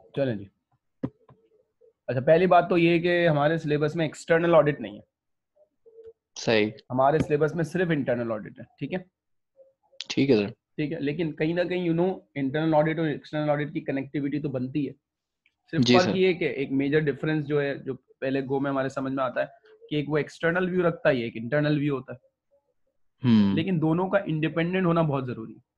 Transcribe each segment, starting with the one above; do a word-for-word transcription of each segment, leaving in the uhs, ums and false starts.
चलें जी। अच्छा, पहली बात तो ये कि हमारे सिलेबस में एक्सटर्नल ऑडिट नहीं है। सही। हमारे सिलेबस में सिर्फ इंटरनल ऑडिट है। ठीक है, ठीक है सर। ठीक है, लेकिन कहीं ना कहीं यू नो इंटरनल ऑडिट और एक्सटर्नल ऑडिट की कनेक्टिविटी तो बनती है। सिर्फ जी फर्क सर। ये कि एक मेजर डिफरेंस जो है, जो पहले गो में हमारे समझ में आता है कि एक वो एक्सटर्नल व्यू रखता है, एक इंटरनल व्यू होता है, हम्म लेकिन दोनों का इंडिपेंडेंट होना बहुत जरूरी है।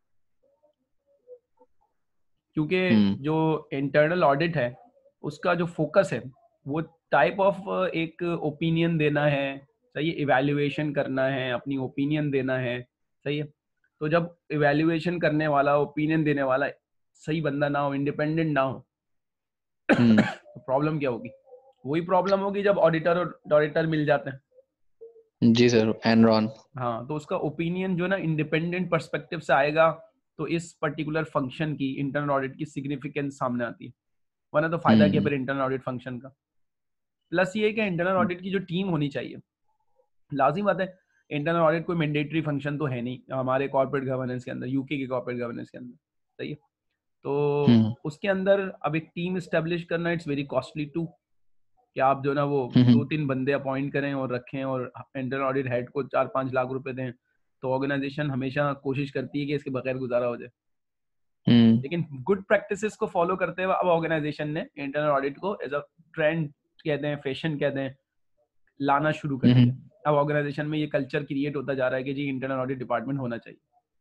क्योंकि हम्म जो इंटरनल ऑडिट है उसका जो फोकस है वो टाइप ऑफ एक ओपिनियन देना है, सही है, इवैल्यूएशन करना है, अपनी ओपिनियन देना है, सही है। तो जब इवैल्यूएशन करने वाला, ओपिनियन देने वाला सही बंदा ना हो, इंडिपेंडेंट ना हो, हम्म तो प्रॉब्लम क्या होगी? वही प्रॉब्लम होगी जब ऑडिटर और ऑडिटर मिल जाते हैं। जी सर, एनरॉन। हाँ, तो उसका ओपिनियन जो ना इंडिपेंडेंट पर्सपेक्टिव से आएगा, तो इस पर्टिकुलर फंक्शन की, इंटरनल ऑडिट की सिग्निफिकेंस सामने आती है। वरना तो फायदा क्या हम्म फिर इंटरनल ऑडिट फंक्शन का। प्लस ये है कि इंटरनल ऑडिट की जो टीम होनी चाहिए, लाजिम बात है, इंटरनल ऑडिट कोई मैंडेटरी फंक्शन तो है नहीं हमारे कॉर्पोरेट गवर्नेंस के अंदर, यूके के कॉर्पोरेट गवर्नेंस के अंदर, सही है। तो हम्म उसके अंदर अब एक टीम स्टेब्लिश करना इट्स वेरी कॉस्टली टू, कि आप जो ना वो हम्म दो तीन बंदे अपॉइंट करें और रखें और इंटरनल ऑडिट हेड को चार पाँच लाख रुपए दें, तो ऑर्गेनाइजेशन हमेशा कोशिश करती है कि इसके बगैर गुजारा हो जाए। हम्म लेकिन गुड प्रैक्टिसेस को फॉलो करते हुए अब ऑर्गेनाइजेशन ने इंटरनल ऑडिट को एज अ ट्रेंड कहते हैं, फैशन कहते हैं, लाना शुरू कर दिया। हम्म अब ऑर्गेनाइजेशन में ये कल्चर क्रिएट होता जा रहा है कि जी इंटरनल ऑडिट डिपार्टमेंट होना चाहिए।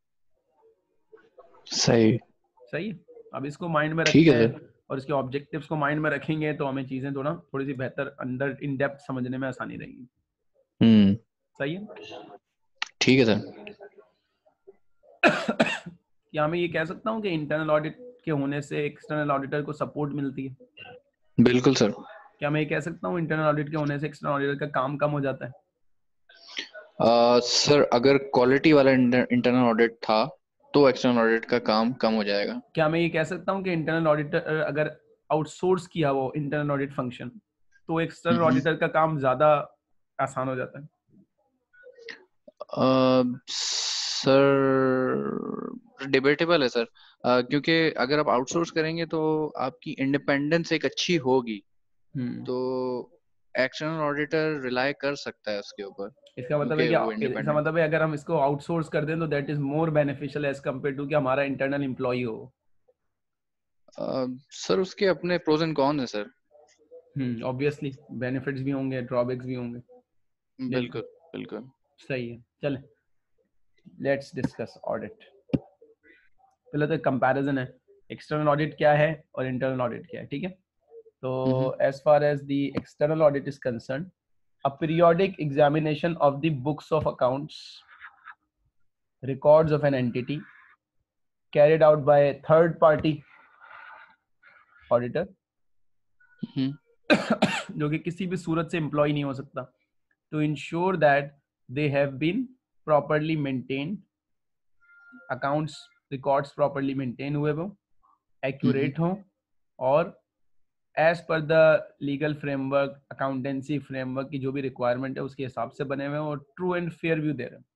सही। सही है। अब इसको माइंड में ठीक रखते है हैं सर। और इसके ऑब्जेक्टिव्स को माइंड में रखेंगे तो हमें चीजें थोड़ा थोड़ी सी बेहतर अंदर इन डेप्थ समझने में आसानी रहेगी। हम्म सही है। ठीक है सर। क्या मैं ये कह सकता हूँ कि इंटरनल ऑडिट के होने से एक्सटर्नल ऑडिटर को सपोर्ट मिलती है? बिल्कुल सर। क्या मैं ये कह सकता हूँ इंटरनल ऑडिट के होने से एक्सटर्नल ऑडिटर का काम कम हो जाता है? आ, सर अगर क्वालिटी वाला इंटरनल ऑडिट था तो एक्सटर्नल ऑडिट का काम कम हो जाएगा। क्या मैं ये कह सकता हूँ कि इंटरनल ऑडिटर अगर आउटसोर्स किया वो इंटरनल ऑडिट फंक्शन, तो एक्सटर्नल हम्म ऑडिटर का काम ज्यादा आसान हो जाता है? आ, सर डिबेटेबल है सर। आ, क्योंकि अगर आप आउटसोर्स करेंगे तो आपकी इंडिपेंडेंस एक अच्छी होगी, हम्म। तो एक्सटर्नल ऑडिटर रिलाई कर सकता है उसके ऊपर, इसका मतलब है क्योंकि वो कि इसका इंडिपेंडेंट। मतलब है अगर हम इसको आउटसोर्स कर दें तो that is more beneficial as compare to कि हमारा इंटरनल एम्प्लॉय हो। सर उसके अपने प्रोज एंड कॉन है सर। हम्म, ऑब्वियसली बेनिफिट्स भी होंगे, ड्रॉबैक्स भी होंगे। बिल्कुल बिल्कुल बिल्कुल। सही है। चले, लेट्स डिस्कस ऑडिट। पहले तो कंपैरिजन है, एक्सटर्नल ऑडिट क्या है और इंटरनल ऑडिट क्या है। ठीक है, तो hmm as far as the external audit is concern, a periodic examination of the books of accounts, records of an entity, carried out by a third party auditor, hmm जो कि किसी भी सूरत से एम्प्लॉय नहीं हो सकता, to ensure that they have been properly maintained, accounts records properly maintain हुए हो, हम्म एक्यूरेट हो, और as per the legal framework, accountancy framework की जो भी रिक्वायरमेंट है उसके हिसाब से बने हुए हैं और ट्रू एंड फेयर व्यू दे रहे हैं।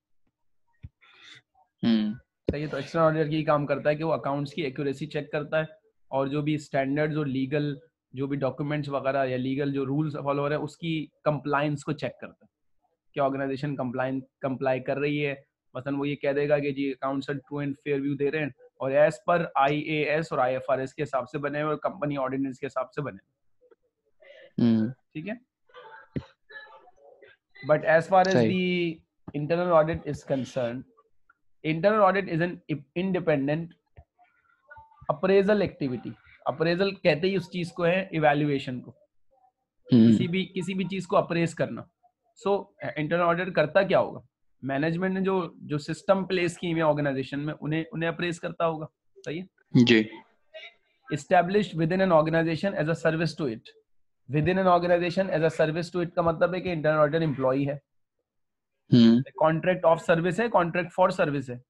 हम्म सही है। तो एक्सटर्नल ऑडिटर यही काम करता है कि वो अकाउंट्स की एक्यूरेसी चेक करता है और जो भी स्टैंडर्ड्स और लीगल जो भी डॉक्यूमेंट्स वगैरह या लीगल जो रूल्स फॉलो हो रहे हैं उसकी कंप्लायंस को चेक करता है कि ऑर्गेनाइजेशन कंप्लाइन कंप्लाई कर रही है। मसलन वो ये कह देगा कि जी accounts true and fair view दे रहे हैं और एज पर आई ए एस और आई एफ आर एस के हिसाब से बने हुए और कंपनी ऑर्डिनेंस के हिसाब से बने हुए। हम्म ठीक है। बट एज फार एज सही। The internal audit is concern, internal audit is an independent appraisal activity. Appraisal कहते ही उस चीज को है, इवैल्यूएशन को, हम्म किसी भी किसी भी चीज को अप्रेज करना। सो इंटरनल ऑडिट करता क्या होगा? मैनेजमेंट ने जो जो सिस्टम प्लेस की हुई ऑर्गेनाइजेशन में उन्हें उन्हें अप्रेज करता होगा। सही है। जी। Established within an organisation as a service to it. Within an organisation as a service to it का मतलब है कि इंटरनल ऑडिटर एम्प्लॉई है, हम्म कॉन्ट्रैक्ट ऑफ सर्विस है, कॉन्ट्रैक्ट फॉर सर्विस है।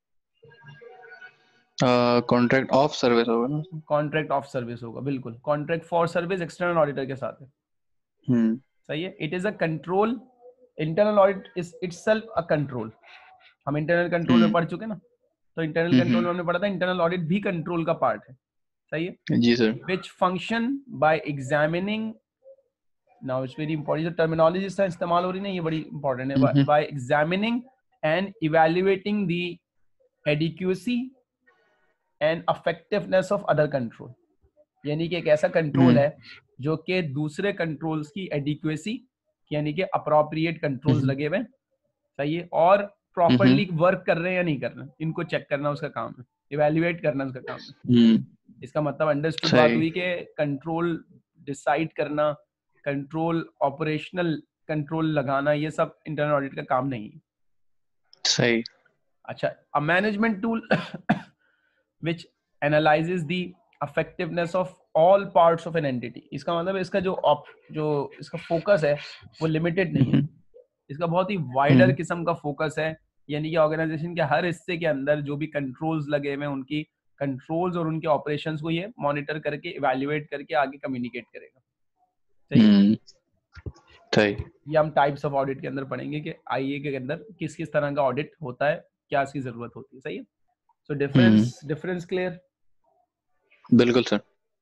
कॉन्ट्रैक्ट ऑफ सर्विस होगा ना। Contract of service होगा, बिल्कुल। Contract for service external auditor के साथ है। हम्म सही है। It is a control, internal audit is itself a control. हम इंटरनल कंट्रोल में हम्म पढ़ चुके ना, तो इंटरनल हम्म कंट्रोल हम्म में हमने पढ़ा था इंटरनल ऑडिट भी कंट्रोल का पार्ट है। सही है जी sir. which function by examining, now it's very important, जो टर्मिनोलॉजी इसका इस्तेमाल हो रही है ना ये बड़ी इंपॉर्टेंट है. Mhm. by examining and evaluating the adequacy and effectiveness of other control, यानी कि एक ऐसा कंट्रोल हम्म. है जो कि दूसरे कंट्रोल्स की एडिक्वेसी यानी कि अप्रोप्रिएट कंट्रोल्स हम्म. लगे हुए, सही है, और हम्म. प्रॉपरली वर्क कर रहे हैं या नहीं कर रहे हैं, इनको चेक करना उसका काम है, इवेल्युएट करना उसका काम है. हम्म. इसका मतलब अंडरस्टूड बात सही. हुई कि कंट्रोल डिसाइड करना, कंट्रोल ऑपरेशनल कंट्रोल लगाना, ये सब इंटरनल ऑडिट का काम नहीं है. सही. अच्छा, a management tool which analyzes the effectiveness of all parts of an entity. इसका मतलब इसका जो op, जो इसका फोकस है वो लिमिटेड नहीं है, हम्म. इसका बहुत ही वाइडर हम्म. किस्म का फोकस है, यानी कि ऑर्गेनाइजेशन के हर हिस्से के अंदर जो भी कंट्रोल्स लगे हुए हैं उनकी कंट्रोल्स और उनके ऑपरेशंस को ये मॉनिटर करके इवैल्यूएट करके आगे कम्युनिकेट करेगा. सही है. हम्म. सही. ये हम टाइप्स ऑफ ऑडिट के अंदर पढ़ेंगे कि आईए के अंदर किस किस तरह का ऑडिट होता है, क्या इसकी जरूरत होती है. सही है. So hmm. Difference difference clear. बिल्कुल सर.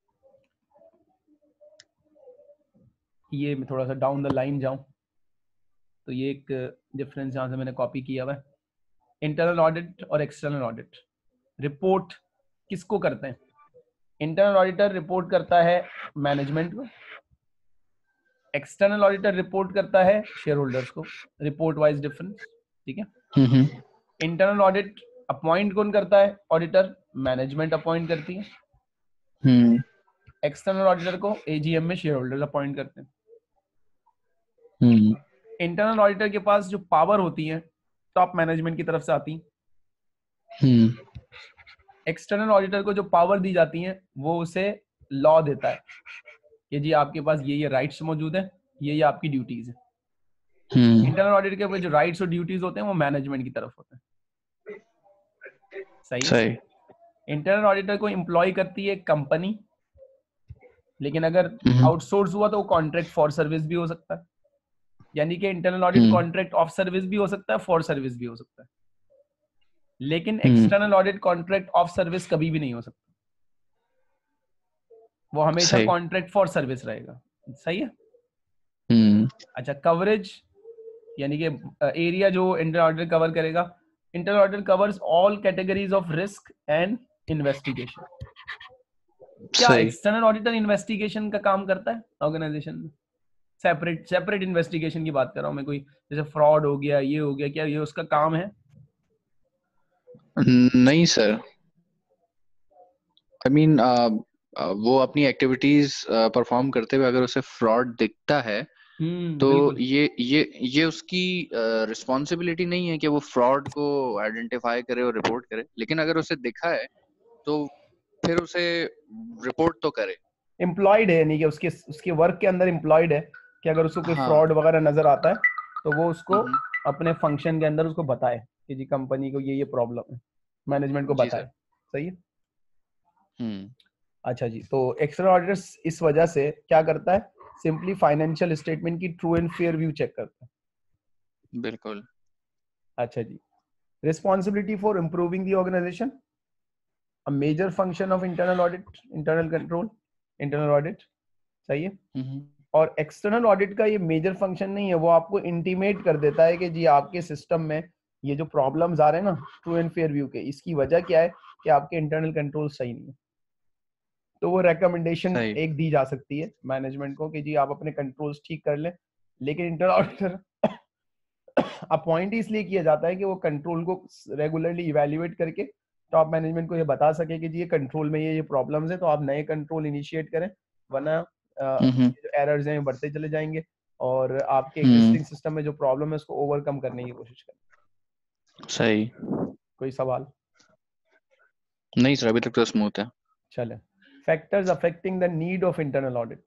ये मैं थोड़ा सा डाउन द लाइन जाऊं तो ये एक डिफरेंस यहाँ से मैंने कॉपी किया हुआ है. इंटरनल ऑडिट और एक्सटर्नल ऑडिट. रिपोर्ट किसको करते हैं? इंटरनल ऑडिटर रिपोर्ट करता है मैनेजमेंट को, एक्सटर्नल ऑडिटर रिपोर्ट करता है शेयर होल्डर्स को. Report wise difference. ठीक है. हम्म. इंटरनल ऑडिट अपॉइंट कौन करता है? ऑडिटर. मैनेजमेंट अपॉइंट करती है. हम्म. एक्सटर्नल ऑडिटर को एजीएम में शेयर होल्डर्स अपॉइंट करते हैं. हम्म. इंटरनल ऑडिटर के पास जो पावर होती है टॉप मैनेजमेंट की तरफ से आती है. हम्म. एक्सटर्नल ऑडिटर को जो पावर दी जाती है वो उसे लॉ देता है कि जी आपके पास ये ये राइट्स मौजूद है, ये ये आपकी ड्यूटीज है. हम्म. इंटरनल ऑडिट के जो राइट्स और ड्यूटीज होते हैं वो मैनेजमेंट की तरफ होते हैं. सही है. सही. इंटरनल ऑडिटर को एम्प्लॉय करती है कंपनी, लेकिन अगर हम्म. आउटसोर्स हुआ तो वो कॉन्ट्रैक्ट फॉर सर्विस भी हो सकता है, यानी कि internal audit hmm. Contract of service भी हो सकता है, फॉर सर्विस भी हो सकता है. लेकिन hmm. External audit contract of service कभी भी नहीं हो सकता, वो हमेशा सही. कॉन्ट्रैक्ट फॉर सर्विस रहेगा. सही है. हम्म. अच्छा, कवरेज यानी कि एरिया जो इंटरनल ऑडिट कवर करेगा. Internal audit covers all categories of risk and investigation. क्या सही. एक्सटर्नल ऑडिटर इन्वेस्टिगेशन का काम करता है ऑर्गेनाइजेशन में? सेपरेट सेपरेट इन्वेस्टिगेशन की बात कर रहा हूं मैं, कोई जैसे फ्रॉड हो गया, ये हो गया, क्या ये उसका काम है? नहीं सर. आई मीन वो अपनी एक्टिविटीज परफॉर्म करते हुए अगर उसे फ्रॉड दिखता है हम्म तो बिल्कुल. ये ये ये उसकी रिस्पॉन्सिबिलिटी नहीं है कि वो फ्रॉड को आइडेंटिफाई करे और रिपोर्ट करे, लेकिन अगर उसे दिखा है तो फिर उसे रिपोर्ट तो करे. एम्प्लॉयड है, यानी कि उसके उसके वर्क के अंदर एम्प्लॉयड है कि अगर उसको कोई हाँ. फ्रॉड वगैरह नजर आता है तो वो उसको हम्म. अपने फंक्शन के अंदर उसको बताए कि जी कंपनी को ये ये प्रॉब्लम है, मैनेजमेंट को जी बताए. सर. सही है. हम्म. अच्छा जी, तो एक्सटर्नल ऑडिटर्स इस वजह से क्या करता है? सिंपली फाइनेंशियल स्टेटमेंट की true and fair view check करता है. बिल्कुल. अच्छा जी. Responsibility for improving the organisation, a major function of internal audit, internal control, internal audit. सही है. हम्म. और एक्सटर्नल ऑडिट का ये मेजर फंक्शन नहीं है, वो आपको इंटीमेट कर देता है कि जी आपके सिस्टम में ये जो प्रॉब्लम्स आ रहे हैं ना ट्रू एंड फेयर व्यू के, इसकी वजह क्या है कि आपके इंटरनल कंट्रोल सही नहीं है. तो वो रेकमेंडेशन सही. एक दी जा सकती है मैनेजमेंट को कि जी आप अपने कंट्रोल्स ठीक कर लें. लेकिन इंटरनल ऑडिटर अपॉइंट इसलिए किया जाता है कि वो कंट्रोल को रेगुलरली इवेल्युएट करके टॉप मैनेजमेंट को ये बता सके कि जी ये कंट्रोल में ये ये प्रॉब्लम्स है, तो आप नए कंट्रोल इनिशिएट करें, वरना हम्म. जो एरर्स हैं बढ़ते चले जाएंगे और आपके हम्म. एग्जिस्टिंग सिस्टम में जो प्रॉब्लम है उसको ओवरकम करने की कोशिश करें. सही. कोई सवाल? नहीं सर, अभी तक तो स्मूथ है. चले. Factors affecting the need of internal audit.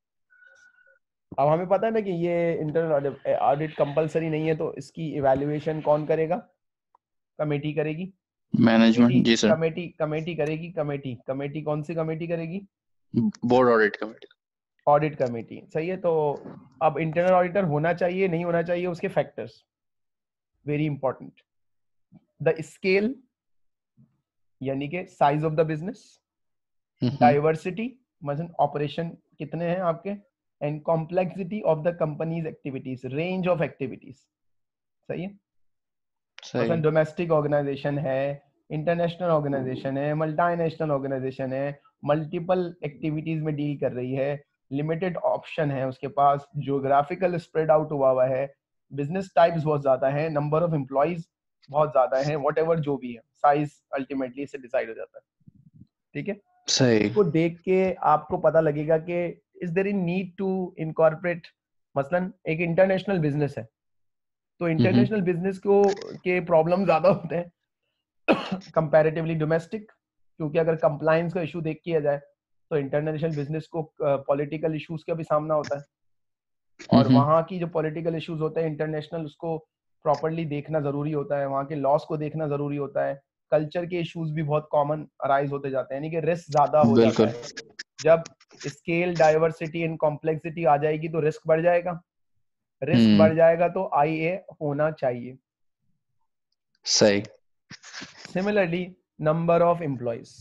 अब हमें पता है ना कि ये इंटरनल ऑडिट कंपलसरी नहीं है, तो इसकी इवैल्यूएशन कौन करेगा? कमेटी करेगी. Committee management. जी सर. कमेटी कमेटी करेगी. कमेटी कमेटी कौन सी कमेटी करेगी? Board audit committee. Audit committee. सही है. तो अब इंटरनल ऑडिटर होना चाहिए नहीं होना चाहिए, उसके factors very important. The scale यानी कि size of the business, diversity मतलब ऑपरेशन कितने हैं आपके, and complexity of the company's activities, range of activities. सही है। सही। मतलब डोमेस्टिक ऑर्गेनाइजेशन है, इंटरनेशनल ऑर्गेनाइजेशन है, मल्टीनेशनल ऑर्गेनाइजेशन है, मल्टीपल एक्टिविटीज में डील कर रही है, लिमिटेड ऑप्शन है उसके पास, जियोग्राफिकल स्प्रेड आउट हुआ हुआ है, बिजनेस टाइप्स बहुत ज्यादा है, नंबर ऑफ एम्प्लॉइज बहुत ज्यादा है, वॉट एवर जो भी है, साइज अल्टीमेटली इससे डिसाइड हो जाता है। ठीक है। सही। इसको देख के आपको पता लगेगा कि is there in need to incorporate, मसलन एक इंटरनेशनल बिजनेस है तो इंटरनेशनल बिजनेस को के प्रॉब्लम ज्यादा होते हैं कंपैरेटिवली डोमेस्टिक, क्योंकि अगर कंप्लायंस का इशू देख किया जाए तो इंटरनेशनल बिजनेस को पॉलिटिकल इश्यूज का भी सामना होता है, और वहाँ की जो पॉलिटिकल इश्यूज होते हैं इंटरनेशनल, उसको प्रॉपरली देखना जरूरी होता है, वहाँ के लॉस को देखना जरूरी होता है, कल्चर के इश्यूज भी बहुत कॉमन अराइज होते जाते हैं, यानी कि रिस्क ज्यादा हो जाता बिल्कुल। है। जब स्केल डाइवर्सिटी एंड कॉम्प्लेक्सिटी आ जाएगी तो रिस्क बढ़ जाएगा, रिस्क बढ़ जाएगा तो आई ए होना चाहिए। सही। Similarly number of employees,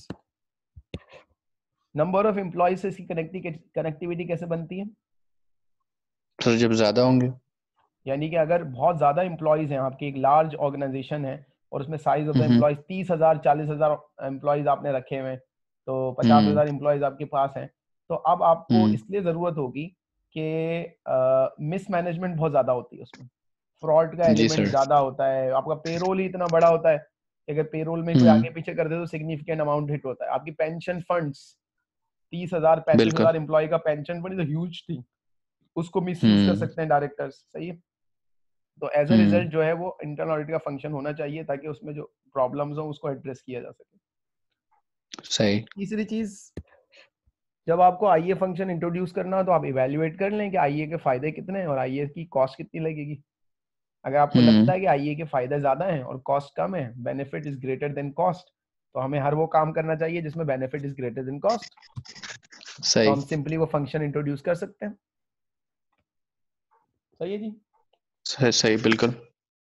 number of employees से इसकी कनेक्टिविटी कैसे बनती है? तो जब ज्यादा होंगे, यानी कि अगर बहुत ज्यादा एम्प्लॉइज हैं, आपकी एक लार्ज ऑर्गेनाइजेशन है और उसमें size of the hmm employees तीस हजार चालीस हजार एम्प्लॉइज आपने रखे हुए हैं, तो पचास हम्म हजार एम्प्लॉइज आपके पास हैं, तो अब आपको हम्म इसलिए जरूरत होगी कि मिसमैनेजमेंट बहुत ज्यादा होती है उसमें, फ्रॉड का जी एलिमेंट सर। ज्यादा होता है, आपका पेरोल ही इतना बड़ा होता है कि अगर पेरोल में कोई हम्म आगे पीछे कर दे तो सिग्निफिकेंट अमाउंट हिट होता है। आपकी पेंशन फंड्स, तीस हजार पैंतीस बिल्कुल। हजार एम्प्लॉय का pension fund is huge thing, उसको मिसयूज कर हम्म सकते हैं डायरेक्टर्स। सही है। तो एज अ हम्म रिजल्ट जो है वो इंटरनल ऑडिट का फंक्शन होना चाहिए ताकि उसमें जो प्रॉब्लम्स हो उसको एड्रेस किया जा सके। सही। तीसरी चीज, जब आपको आईए फंक्शन इंट्रोड्यूस करना हो तो आप इवेल्युएट कर लें कि आईए के फायदे कितने हैं और आईए की कॉस्ट कितनी लगेगी। अगर आपको हम्म लगता है कि आईए के फायदे ज्यादा हैं और कॉस्ट कम है, benefit is greater than cost, तो हमें हर वो काम करना चाहिए जिसमें benefit is greater than cost, तो सही। हम सिंपली वो फंक्शन इंट्रोड्यूस कर सकते हैं। सही है जी। सही सही बिल्कुल।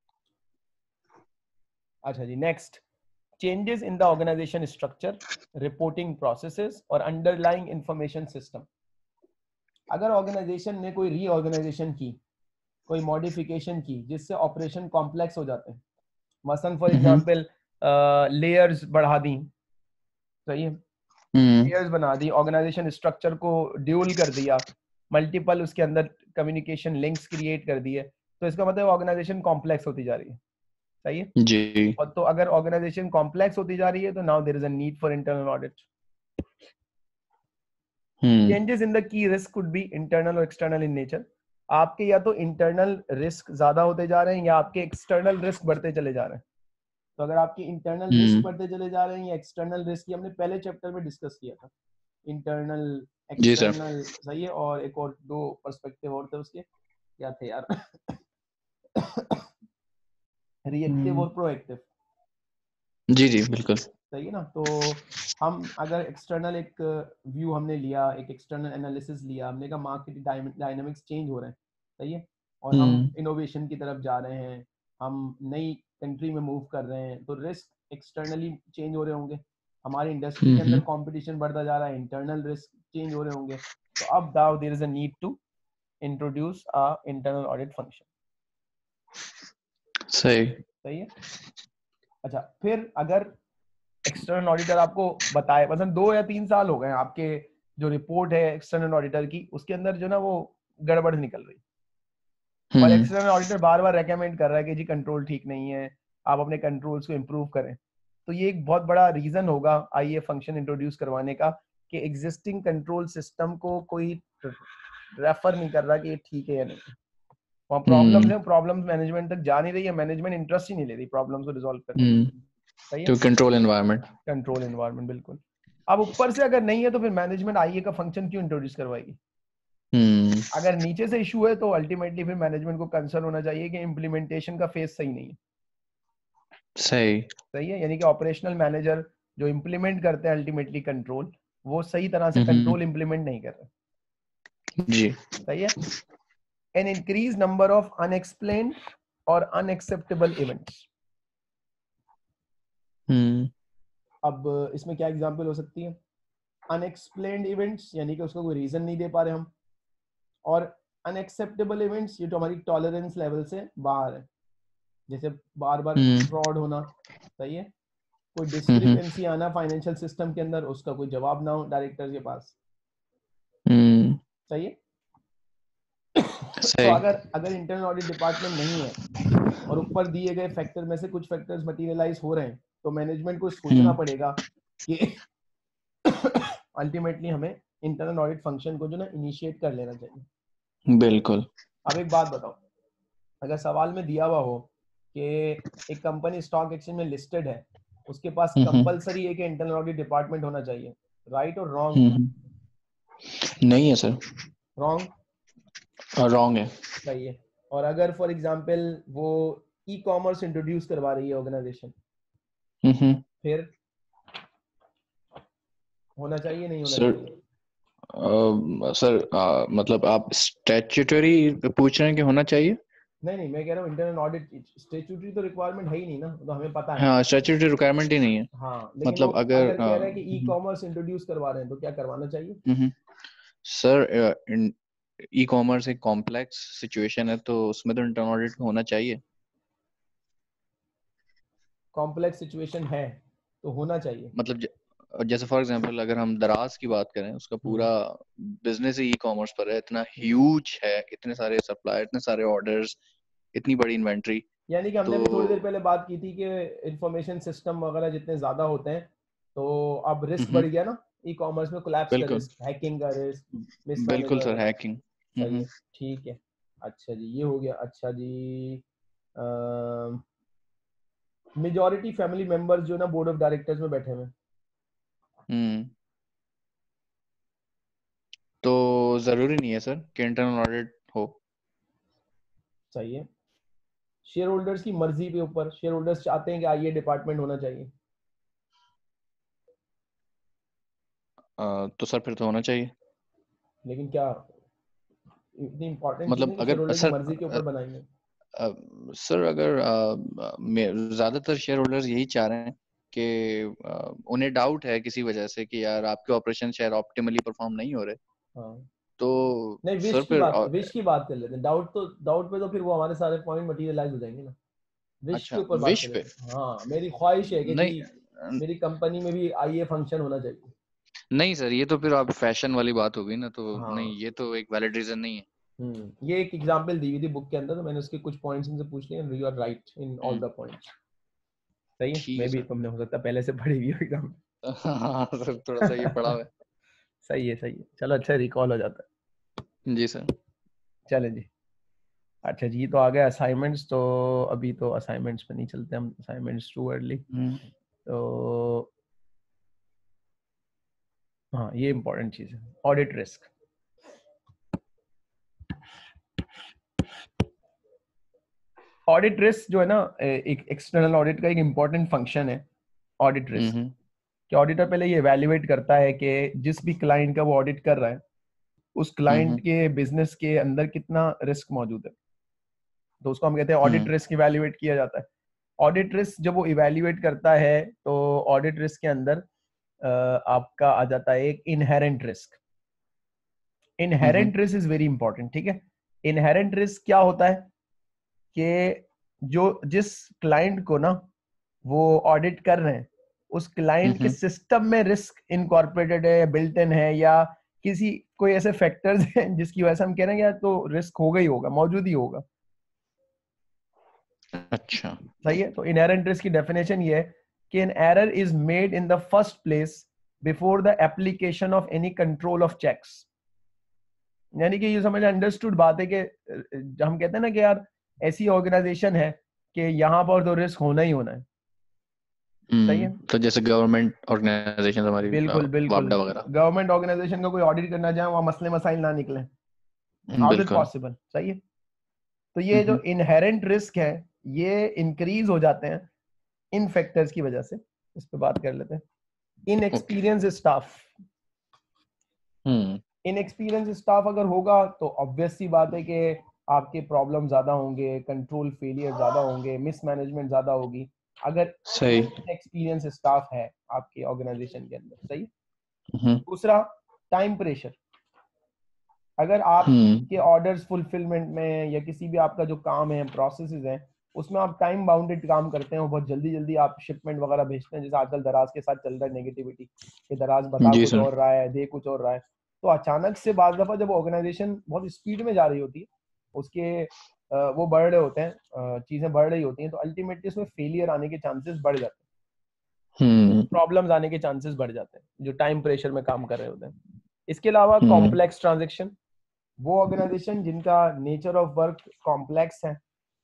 अच्छा जी, next, changes in the organisation structure, reporting processes और अंडरलाइंग इंफॉर्मेशन सिस्टम। अगर ऑर्गेनाइजेशन ने कोई रीऑर्गेनाइजेशन की, कोई मॉडिफिकेशन की जिससे ऑपरेशन कॉम्प्लेक्स हो जाते हैं, मसलन फॉर हम्म एग्जांपल लेयर्स बढ़ा दी, सही है, हम्म लेयर्स बना दी, ऑर्गेनाइजेशन स्ट्रक्चर को ड्यूल कर दिया, मल्टीपल उसके अंदर कम्युनिकेशन लिंक्स क्रिएट कर दिए, तो इसका मतलब ऑर्गेनाइजेशन कॉम्प्लेक्स होती जा रही है। सही है। जी। और तो अगर ऑर्गेनाइजेशन कॉम्प्लेक्स होती जा रही है तो now there is a need for internal audit. Hmm changes in the key risk could be internal और एक्सटर्नल इन नेचर। आपके या तो इंटरनल रिस्क ज्यादा होते जा रहे हैं या आपके एक्सटर्नल रिस्क बढ़ते चले जा रहे हैं। तो अगर आपके इंटरनल रिस्क हम्म बढ़ते चले जा रहे हैं या एक्सटर्नल रिस्क, हमने पहले चैप्टर में डिस्कस किया था, इंटरनल जी सर। एक्सटर्नल, सही है, और एक और दो पर्सपेक्टिव और थे उसके, क्या थे यार रिएक्टिव हम्म और प्रोएक्टिव। जी जी बिल्कुल। सही है ना। तो हम अगर एक्सटर्नल एक व्यू हमने लिया, एक एक्सटर्नल एनालिसिस लिया, हमने कहा मार्केट डायनामिक्स चेंज हो रहे हैं, सही है, और हम हम्म इनोवेशन की तरफ जा रहे हैं, हम नई कंट्री में मूव कर रहे हैं, तो रिस्क एक्सटर्नली चेंज हो रहे होंगे, हमारी इंडस्ट्री के अंदर हम्म कंपटीशन बढ़ता जा रहा है, इंटरनल रिस्क चेंज हो रहे होंगे, तो अब though there is a need to introduce a internal audit function. सही। सही है। अच्छा, फिर अगर एक्सटर्नल ऑडिटर आपको बताए, मतलब दो या तीन साल हो गए आपके जो रिपोर्ट है एक्सटर्नल ऑडिटर की, उसके अंदर जो ना वो गड़बड़ निकल रही, और हम्म एक्सटर्नल ऑडिटर बार बार रेकमेंड कर रहा है कि जी कंट्रोल ठीक नहीं है, आप अपने कंट्रोल्स को इम्प्रूव करें, तो ये एक बहुत बड़ा रीजन होगा आईए फंक्शन इंट्रोड्यूस करवाने का कि एग्जिस्टिंग कंट्रोल सिस्टम को कोई रेफर नहीं कर रहा कि ये ठीक है या नहीं। वहाँ प्रॉब्लम्स हम्म है, प्रॉब्लम्स मैनेजमेंट तक जा नहीं रही है, मैनेजमेंट इंटरेस्ट ही नहीं ले रही प्रॉब्लम्स को रिजॉल्व करने में। हम्म सही है। तो कंट्रोल एनवायरनमेंट। कंट्रोल एनवायरनमेंट, बिल्कुल। अब ऊपर से अगर नहीं है तो फिर मैनेजमेंट आईए का फंक्शन क्यों इंट्रोड्यूस करवाएगी? हम्म अगर नीचे से इशू है तो अल्टीमेटली फिर मैनेजमेंट को कंसर्न होना चाहिए कि इम्प्लीमेंटेशन का फेज सही नहीं है। सही। सही है, यानी कि ऑपरेशनल मैनेजर जो इम्प्लीमेंट करते हैं अल्टीमेटली कंट्रोल, वो सही तरह से हम्म कंट्रोल इम्प्लीमेंट नहीं कर रहे। जी। सही है। An increase number of unexplained और अनएक्सेप्टेबल इवेंट्स। हम्म अब इसमें क्या एग्जांपल हो सकती है? अनएक्सप्लेन्ड इवेंट्स यानी कि उसका कोई रीजन नहीं दे पा रहे हम, और अनएक्सेप्टेबल इवेंट्स ये तो हमारी टॉलरेंस लेवल से बाहर है, जैसे बार बार फ्रॉड होना, सही है, कोई डिस्क्रिपेंसी आना फाइनेंशियल सिस्टम के अंदर, उसका कोई जवाब ना हो डायरेक्टर के पास, सही है। तो अगर अगर इंटरनल ऑडिट डिपार्टमेंट नहीं है और ऊपर दिए गए फैक्टर में से कुछ फैक्टर्स मटेरियलाइज हो रहे हैं, तो मैनेजमेंट को सोचना पड़ेगा कि अल्टीमेटली हमें इंटरनल ऑडिट फंक्शन को जो ना इनिशिएट कर लेना चाहिए। बिल्कुल। अब एक बात बताओ, अगर सवाल में दिया हुआ हो कि एक कंपनी स्टॉक एक्सचेंज में लिस्टेड है, उसके पास कंपलसरी है कि इंटरनल ऑडिट डिपार्टमेंट होना चाहिए, राइट और रॉन्ग? नहीं है सर, रॉन्ग, रॉन्ग है। सही है। और अगर फॉर एग्जांपल वो ई कॉमर्स इंट्रोड्यूस करवा रही है ऑर्गेनाइजेशन, फिर होना चाहिए नहीं होना सर, चाहिए? आ, सर आ, मतलब आप स्टैट्यूटरी पूछ रहे हैं कि होना चाहिए? नहीं नहीं, मैं कह रहा हूँ इंटरनल ऑडिट स्टैट्यूटरी तो रिक्वायरमेंट है ही नहीं ना, तो हमें पता है। हाँ, स्टैट्यूटरी रिक्वायरमेंट ही नहीं है। हाँ, लेकिन मतलब वो अगर अगर कह रहा है कि ई कॉमर्स इंट्रोड्यूस करवा रहे हैं, तो क्या करवाना चाहिए? सर, ई कॉमर्स एक कॉम्प्लेक्स सिचुएशन है, तो उसमें तो इंटरनल ऑडिट होना चाहिए। कॉम्प्लेक्स सिचुएशन है तो होना चाहिए, मतलब ज, जैसे फॉर एग्जांपल अगर हम दराज की बात करें, उसका पूरा बिजनेस ही ई कॉमर्स पर है, इतना ह्यूज है, इतने सारे सप्लायर, इतने सारे ऑर्डर्स, इतनी बड़ी इन्वेंट्री। यानी कि हमने तो भी थोड़ी देर पहले बात की थी कि इंफॉर्मेशन सिस्टम वगैरह जितने ज्यादा होते हैं, तो अब रिस्क बढ़ गया ना, ई कॉमर्स में कोलैप्स का बिल्कुल रिस्क, हैकिंग का रिस्क, बिल्कुल मिसमैनेजमेंट सर, का रिस्क, हैकिंग। सही है, ठीक है। अच्छा जी, ये हो गया। अच्छा जी, मेजॉरिटी फैमिली मेंबर्स जो ना बोर्ड ऑफ डायरेक्टर्स में बैठे हुए हैं, हम्म तो जरूरी नहीं है सर कि इंटरनल ऑडिट हो। सही है। शेयर होल्डर्स की मर्जी के ऊपर, शेयर होल्डर्स चाहते हैं कि आइए डिपार्टमेंट होना चाहिए, अ, तो सर फिर तो होना चाहिए। लेकिन क्या इतनी इंपॉर्टेंट चीज है मतलब कि शेयर अगर होल्डर की सर मर्जी के ऊपर बनाएंगे? अ, सर अगर अ, मे- ज्यादातर शेयर होल्डर्स यही चाह रहे हैं कि अ, उन्हें डाउट है किसी वजह से कि यार आपके ऑपरेशन शायद ऑप्टिमली परफॉर्म नहीं हो रहे, हाँ, तो नहीं सर विश की फिर बात, अ, विश की बात कर लेते हैं, डाउट तो डाउट पे तो फिर वो हमारे सारे पॉइंट मटेरियलाइज हो जाएंगे ना, विश के अच्छा, ऊपर बात कर विश पे? लेते हैं। हाँ, मेरी ख्वाहिश है कि जी नहीं मेरी कंपनी में भी आईए फंक्शन होना चाहिए। नहीं सर, ये तो फिर आप फैशन वाली बात होगी ना, तो नहीं, हाँ, ये तो एक वैलिड रीजन नहीं है। हम्म ये एक एग्जांपल दी हुई थी बुक के अंदर, तो मैंने उसके कुछ पॉइंट्स इनसे पूछ लिए, you are right in all hmm the points, सही है। ठीक है मैं भी, सर। तुमने हो सकता है पहले से पढ़ी हुई हो एग्जाम। हाँ सर, थोड़ा सा ये पढ़ा हुआ सही है, सही है, चलो अच्छा रिकॉल हो जाता है जी सर। है। चले जी। अच्छा जी, तो आ गए असाइनमेंट्स, तो अभी तो असाइनमेंट्स पे नहीं चलते हम, असाइनमेंट्स टू अर्ली। हम्म तो हाँ, ये इंपॉर्टेंट चीज है, ऑडिट रिस्क। ऑडिट रिस्क जो है ना, एक एक्सटर्नल ऑडिट का एक इंपॉर्टेंट फंक्शन है ऑडिट रिस्क, हम्म कि ऑडिटर पहले ये इवैल्यूएट करता है कि जिस भी क्लाइंट का वो ऑडिट कर रहा है, उस क्लाइंट हम्म के बिजनेस के अंदर कितना रिस्क मौजूद है, तो उसको हम कहते हैं ऑडिट हम्म रिस्क इवैल्यूएट किया जाता है। ऑडिट रिस्क जब वो इवैल्यूएट करता है, तो ऑडिट रिस्क के अंदर अ, आपका आ जाता है एक inherent risk. Hmm inherent risk is very important, ठीक है। इनहेरेंट रिस्क क्या होता है कि जो जिस क्लाइंट को ना वो ऑडिट कर रहे हैं, उस क्लाइंट के हम्म सिस्टम में रिस्क इनकॉर्पोरेटेड है, बिल्ट इन है, या किसी कोई ऐसे फैक्टर्स हैं जिसकी वजह से हम कह रहे हैं यार तो रिस्क होगा ही होगा, मौजूद ही होगा, अच्छा। सही है। तो इनहेरेंट रिस्क की डेफिनेशन ये है कि an error is made in the first place before the application of any control of checks. यानी कि ये समझ अंडरस्टूड बात है कि अ, हम कहते हैं ना कि यार ऐसी ऑर्गेनाइजेशन है कि यहाँ पर तो रिस्क होना ही होना है, सही है। हम्म तो जैसे गवर्नमेंट ऑर्गेनाइजेशन हमारी, अ, बिल्कुल बिल्कुल, वापडा वगैरह। गवर्नमेंट ऑर्गेनाइजेशन का कोई ऑडिट करना चाहे, वहां मसले मसाइल ना निकले, हाउ इज इट बिल्कुल। पॉसिबल, सही है। तो ये जो हम्म इनहेरेंट रिस्क है, ये इंक्रीज हो जाते हैं इन फैक्टर्स की वजह से। इस पे बात कर लेते हैं। In okay. Experience staff, hmm inexperience staff अगर होगा तो ऑब्वियस सी बात है कि आपके प्रॉब्लम ज्यादा होंगे, कंट्रोल फेलियर ज्यादा होंगे, मिसमैनेजमेंट ज्यादा होगी, अगर सही। एक्सपीरियंस स्टाफ है आपके ऑर्गेनाइजेशन के अंदर, सही। दूसरा टाइम प्रेशर, अगर आपके ऑर्डर्स फुलफिलमेंट में या किसी भी आपका जो काम है प्रोसेसेस हैं उसमें आप टाइम बाउंडेड काम करते हैं, बहुत जल्दी जल्दी आप शिपमेंट वगैरह भेजते हैं, जैसे आजकल दराज के साथ चल रहा है नेगेटिविटी कि दराज बता जी कुछ सर। और रहा है, दे कुछ और रहा है, तो अचानक से बाज़ दफ़ा जब ऑर्गेनाइजेशन बहुत स्पीड में जा रही होती है, उसके अ, वो बढ़ रहे होते हैं, अ, चीज़ें बढ़ रही होती हैं, तो अल्टीमेटली उसमें फेलियर आने के चांसेस बढ़ जाते हैं, प्रॉब्लम्स आने के चांसेस बढ़ जाते हैं जो टाइम प्रेशर में काम कर रहे होते हैं। इसके अलावा कॉम्प्लेक्स ट्रांजेक्शन, वो ऑर्गेनाइजेशन जिनका नेचर ऑफ वर्क कॉम्प्लेक्स है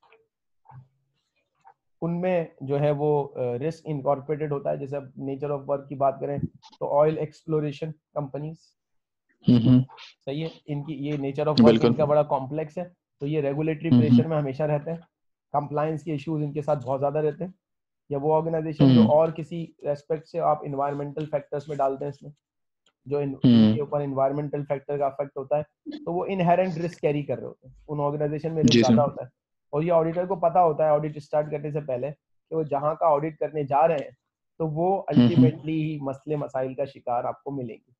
उनमें जो है वो रिस्क इनकॉर्पोरेटेड होता है। जैसे अब नेचर ऑफ वर्क की बात करें तो ऑयल एक्सप्लोरेशन कंपनीज, सही है, इनकी ये नेचर ऑफ वर्क इनका बड़ा कॉम्प्लेक्स है, तो ये रेगुलेटरी प्रेशर में हमेशा रहते हैं, कंप्लायंस के इश्यूज इनके साथ बहुत ज्यादा रहते हैं। या वो ऑर्गेनाइजेशन जो और किसी एस्पेक्ट से आप इन्वायरमेंटल फैक्टर्स में डालते हैं इसमें, जो इन, जिनके ऊपर इन्वायरमेंटल फैक्टर का अफेक्ट होता है, तो वो इनहेरेंट रिस्क कैरी कर रहे होते हैं, उन ऑर्गेनाइजेशन में रिस्क ज्यादा होता है। और ये ऑडिटर को पता होता है ऑडिट स्टार्ट करने से पहले कि वो जहाँ का ऑडिट करने जा रहे हैं तो वो अल्टीमेटली ही मसले मसाइल का शिकार आपको मिलेंगे।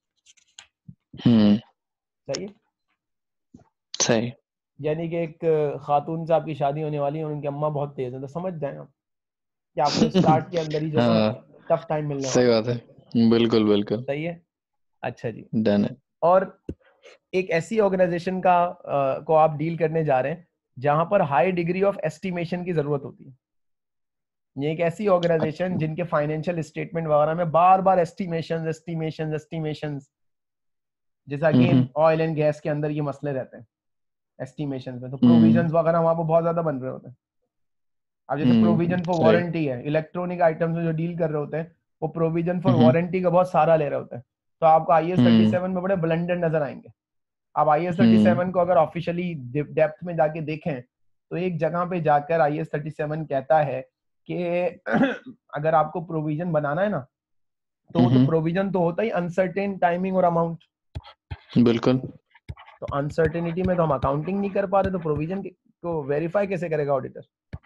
सही है, सही। यानी कि एक खातून से आपकी शादी होने वाली है और उनकी अम्मा बहुत तेज है, तो समझ जाए आप कि आपको स्टार्ट के अंदर ही जो है टफ टाइम मिलने सही वाला बात है, बिल्कुल बिल्कुल। सही है। अच्छा जी, डन है। और एक ऐसी ऑर्गेनाइजेशन का आ, को आप डील करने जा रहे हैं जहां पर हाई डिग्री ऑफ एस्टिमेशन की जरूरत होती है। ये एक ऐसी ऑर्गेनाइजेशन जिनके फाइनेंशियल स्टेटमेंट वगैरह में बार बार एस्टिमेशन एस्टिमेशन एस्टिमेशन, जैसा अगेन ऑयल एंड गैस के अंदर ये मसले रहते हैं एस्टिमेशन में, तो प्रोविजन वगैरह वहां पर बहुत ज्यादा बन रहे होते हैं। अब जैसे प्रोविजन फॉर वारंटी है, इलेक्ट्रॉनिक आइटम्स में जो डील कर रहे होते हैं वो प्रोविजन फॉर वारंटी का बहुत सारा ले रहे होते हैं, तो आपको आई एस थर्टी सेवन में बड़े ब्लेंडेड नजर आएंगे। आप आई एस थर्टी सेवन को अगर ऑफिशियली डेप्थ में जाके देखें तो एक जगह पे जाकर आई एस थर्टी सेवन कहता है कि अगर आपको प्रोविजन बनाना है ना तो वो तो प्रोविजन तो होता ही अनसर्टेन टाइमिंग और अमाउंट, बिल्कुल। तो अनसर्टेनिटी में तो हम अकाउंटिंग नहीं कर पा रहे, तो प्रोविजन को वेरीफाई कैसे करेगा ऑडिटर?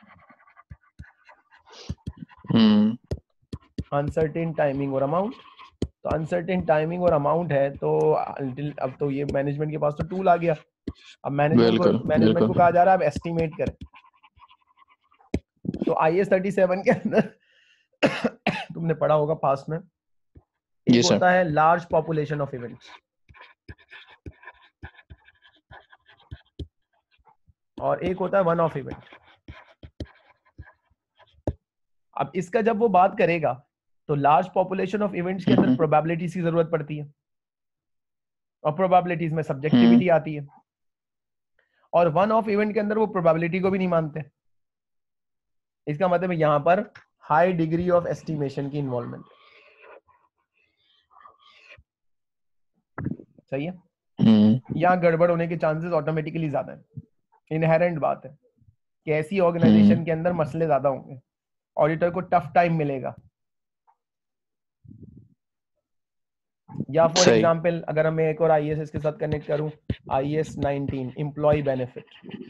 अनसर्टेन टाइमिंग और अमाउंट, तो अनसर्टेन टाइमिंग और अमाउंट है तो अब तो ये मैनेजमेंट के पास तो टूल आ गया, अब मैनेजमेंट को मैनेजमेंट को कहा जा रहा है अब एस्टिमेट करें। तो आई एस थर्टी सेवन के अंदर तुमने पढ़ा होगा पास्ट में, एक होता है लार्ज पॉपुलेशन ऑफ इवेंट्स और एक होता है वन ऑफ इवेंट। अब इसका जब वो बात करेगा तो लार्ज पॉपुलेशन ऑफ इवेंट्स के अंदर प्रोबेबिलिटीज की जरूरत पड़ती है और प्रोबेबिलिटीज में सब्जेक्टिविटी आती है, और वन ऑफ इवेंट के अंदर वो प्रोबेबिलिटी को भी नहीं मानते। इसका मतलब है यहां पर हाई डिग्री ऑफ एस्टिमेशन की इन्वॉल्वमेंट, सही है, यहां गड़बड़ होने के चांसेस ऑटोमेटिकली ज्यादा है, इनहेरेंट बात है कि ऐसी ऑर्गेनाइजेशन के अंदर मसले ज्यादा होंगे, ऑडिटर को टफ टाइम मिलेगा। या फॉर एग्जांपल अगर मैं एक और आईएएस के साथ कनेक्ट करूं, I S nineteen employee benefit,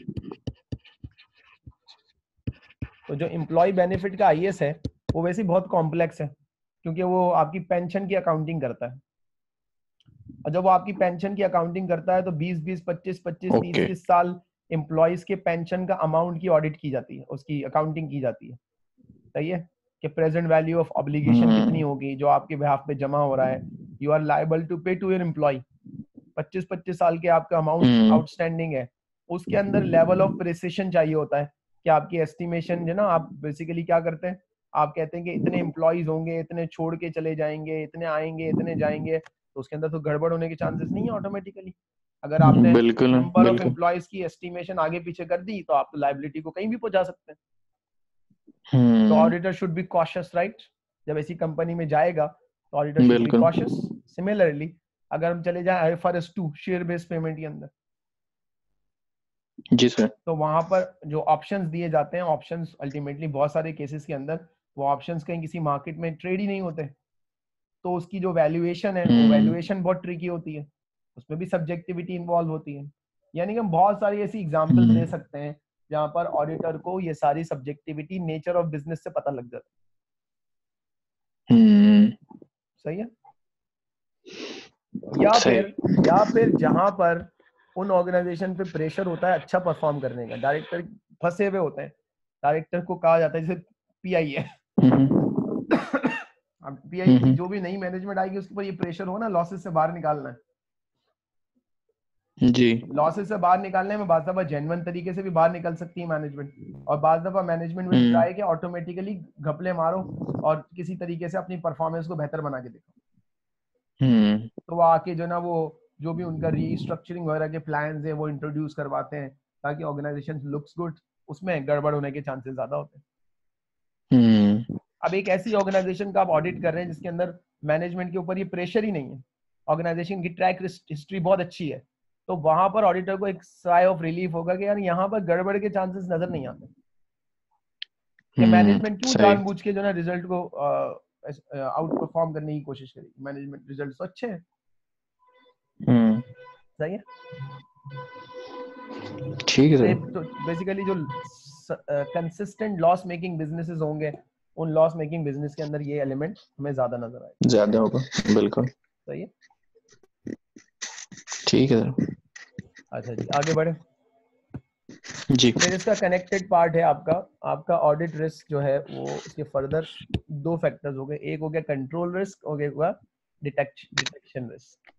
तो जो एम्प्लॉय बेनिफिट का आईएएस है वो वैसे बहुत कॉम्प्लेक्स है क्योंकि वो आपकी पेंशन की अकाउंटिंग करता है, और जब वो आपकी पेंशन की अकाउंटिंग करता है तो बीस बीस पच्चीस पच्चीस तीस तीस साल एम्प्लॉयज के पेंशन का अमाउंट की ऑडिट की जाती है, उसकी अकाउंटिंग की जाती है, सही है, कि प्रेजेंट वैल्यू ऑफ ऑब्लिगेशन कितनी होगी जो आपके बिहाफ पे जमा हो रहा है, you are liable to pay to your employee, पच्चीस पच्चीस साल के आपका अमाउंट आउटस्टैंडिंग है, उसके अंदर लेवल ऑफ प्रिसिशन चाहिए होता है कि आपकी एस्टिमेशन जो ना, आप बेसिकली क्या करते हैं, आप कहते हैं कि इतने एम्प्लॉयज होंगे, इतने छोड़ के चले जाएंगे, इतने आएंगे, इतने जाएंगे, तो उसके अंदर तो गड़बड़ होने के चांसेस नहीं है ऑटोमेटिकली। अगर आपने नंबर ऑफ एम्प्लॉयज की एस्टिमेशन आगे पीछे कर दी तो आप तो लाइबिलिटी को कहीं भी पहुंचा सकते हैं। तो auditor should be cautious, right, जब ऐसी कंपनी में जाएगा तो auditor should be cautious. Similarly अगर हम चले जाए IFRS two share based payment के अंदर, जी सर, तो वहां पर जो ऑप्शंस दिए जाते हैं, ऑप्शंस अल्टीमेटली बहुत सारे केसेस के अंदर वो ऑप्शंस कहीं किसी मार्केट में ट्रेड ही नहीं होते, तो उसकी जो वैल्यूएशन है वो वैल्यूएशन बहुत ट्रिकी होती है, उसमें भी सब्जेक्टिविटी इन्वॉल्व होती है। यानी कि हम बहुत सारी ऐसी एग्जांपल्स दे सकते हैं जहां पर ऑडिटर को ये सारी सब्जेक्टिविटी नेचर ऑफ बिजनेस से पता लग जाता है। सही है, या फिर या फिर जहां पर उन ऑर्गेनाइजेशन पे प्रेशर होता है अच्छा परफॉर्म करने का, डायरेक्टर फंसे हुए होते हैं, डायरेक्टर को कहा जाता है जैसे पीआई है, अब पीआई की जो भी नई मैनेजमेंट आएगी उसके ऊपर ये प्रेशर हो ना लॉसेस से बाहर निकालना है जी, लॉसेस से बाहर निकालने में बाज़ दफा जेन्युइन तरीके से भी बाहर निकल सकती है मैनेजमेंट, और बाज़ दफा मैनेजमेंट विल ट्राई कि ऑटोमेटिकली घपले मारो और किसी तरीके से अपनी परफॉर्मेंस को बेहतर बना के देखो। तो वो आके जो ना वो जो भी उनका रीस्ट्रक्चरिंग वगैरह के प्लान्स है वो इंट्रोड्यूस करवाते हैं ताकि ऑर्गेनाइजेशन लुक्स गुड, उसमें गड़बड़ होने के चांसेस ज्यादा होते हैं। अब एक ऐसी ऑर्गेनाइजेशन का आप ऑडिट कर रहे हैं जिसके अंदर मैनेजमेंट के ऊपर ये प्रेशर ही नहीं है, ऑर्गेनाइजेशन की ट्रैक हिस्ट्री बहुत अच्छी है, तो वहां पर ऑडिटर को एक साइ ऑफ रिलीफ होगा कि यार यहाँ पर गड़बड़ के चांसेस नजर नहीं आते कि मैनेजमेंट क्यों जानबूझ के जो ना रिजल्ट को आउट परफॉर्म करने की कोशिश करेगी, मैनेजमेंट रिजल्ट तो अच्छे हैं। सही है, ठीक है। तो बेसिकली जो कंसिस्टेंट लॉस मेकिंग बिजनेसेस होंगे उन लॉस मेकिंग बिजनेस के अंदर ये एलिमेंट हमें ज्यादा नजर आएगा, ज्यादा होगा, बिल्कुल सही है। ठीक है सर। अच्छा जी, आगे बढ़े जी। फिर इसका कनेक्टेड पार्ट है आपका आपका ऑडिट रिस्क जो है वो उसके फर्दर दो फैक्टर्स हो गए, एक हो गया कंट्रोल रिस्क और एक हुआ डिटेक्शन डिटेक्शन रिस्क।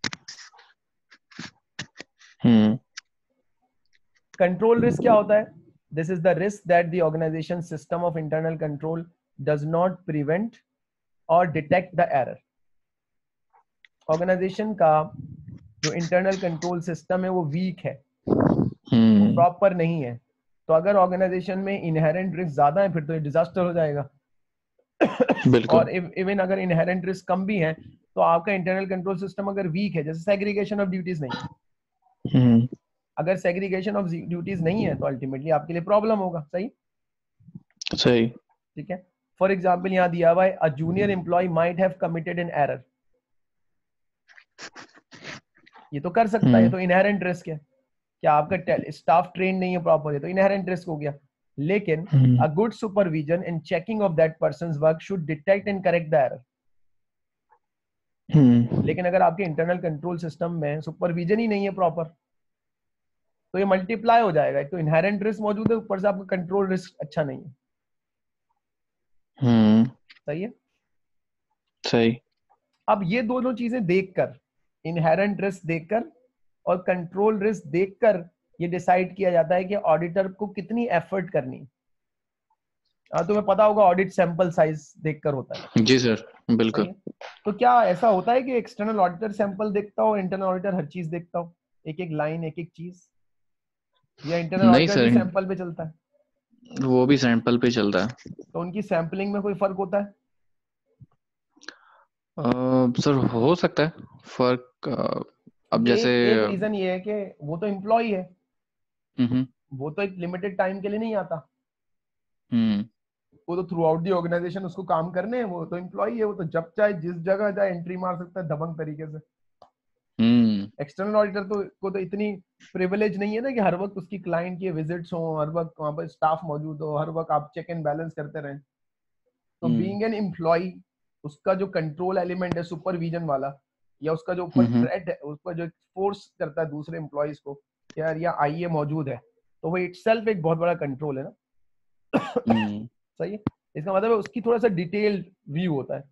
हम्म कंट्रोल रिस्क क्या होता है? This is the risk that the organization system of internal control does not prevent or detect the error. Organization का जो इंटरनल कंट्रोल सिस्टम है वो वीक है, वो प्रॉपर नहीं है, तो अगर ऑर्गेनाइजेशन में इनहेरेंट रिस्क ज्यादा है फिर तो ये डिजास्टर हो जाएगा। और इवन अगर इनहेरेंट रिस्क कम भी है तो आपका इंटरनल कंट्रोल सिस्टम अगर वीक है, जैसे सेग्रीगेशन ऑफ ड्यूटीज नहीं है, अगर सेग्रीगेशन ऑफ ड्यूटीज नहीं है तो अल्टीमेटली आपके लिए प्रॉब्लम होगा। सही सही ठीक है। फॉर एग्जाम्पल यहाँ दिया हुआ है a junior employee might have committed an error, ये तो कर सकता है, ये तो इनहेरेंट रिस्क है, क्या आपका स्टाफ ट्रेन नहीं है प्रॉपर, है तो इनहेरेंट रिस्क हो गया। लेकिन a good supervision and checking of that person's work should detect and correct the error. लेकिन अगर आपके इंटरनल कंट्रोल सिस्टम में सुपरविजन ही नहीं है प्रॉपर तो ये मल्टीप्लाई हो जाएगा, एक तो इनहेरेंट रिस्क मौजूद है ऊपर से आपका कंट्रोल रिस्क अच्छा नहीं है। सही है, सही। अब ये दोनों चीजें देखकर, इनहेरेंट रिस्क देखकर और कंट्रोल रिस्क देखकर ये डिसाइड किया जाता है कि ऑडिटर को कितनी एफर्ट करनी। हाँ तुम्हें पता होगा ऑडिट सैंपल साइज देखकर होता है। जी सर, बिल्कुल। तो क्या ऐसा होता है कि एक्सटर्नल ऑडिटर सैंपल देखता हो, इंटरनल ऑडिटर हर चीज देखता हो, एक एक लाइन एक एक चीज, या इंटरनल नहीं ऑडिटर सर, भी सैंपल पे चलता है? वो भी सैंपल पे चलता है। तो उनकी सैंपलिंग में कोई फर्क होता है? आ, सर हो सकता है फर्क। आ, अब जैसे एक एक रीजन ये है कि वो तो एम्प्लॉय है, हम्म वो तो एक लिमिटेड टाइम के लिए नहीं आता, हम्म वो तो थ्रू आउट दी ऑर्गेनाइजेशन उसको काम करने हैं, वो तो एम्प्लॉय है, वो तो जब चाहे जिस जगह चाहे एंट्री मार सकता है दबंग तरीके से। हम्म एक्सटर्नल ऑडिटर तो को तो इतनी प्रिविलेज नहीं है ना कि हर वक्त उसकी क्लाइंट की विजिट्स हो, हर वक्त वहां पर स्टाफ मौजूद हो, हर वक्त आप चेक एंड बैलेंस करते रहें। तो बीइंग एन एम्प्लॉय उसका जो कंट्रोल एलिमेंट है सुपरविजन वाला, या उसका जो ऊपर थ्रेट है, उसका जो फोर्स करता है दूसरे एम्प्लॉयज को यार यहाँ आइए मौजूद है, तो वो इटसेल्फ एक बहुत बड़ा कंट्रोल है ना। सही है, इसका मतलब है उसकी थोड़ा सा डिटेल्ड व्यू होता है।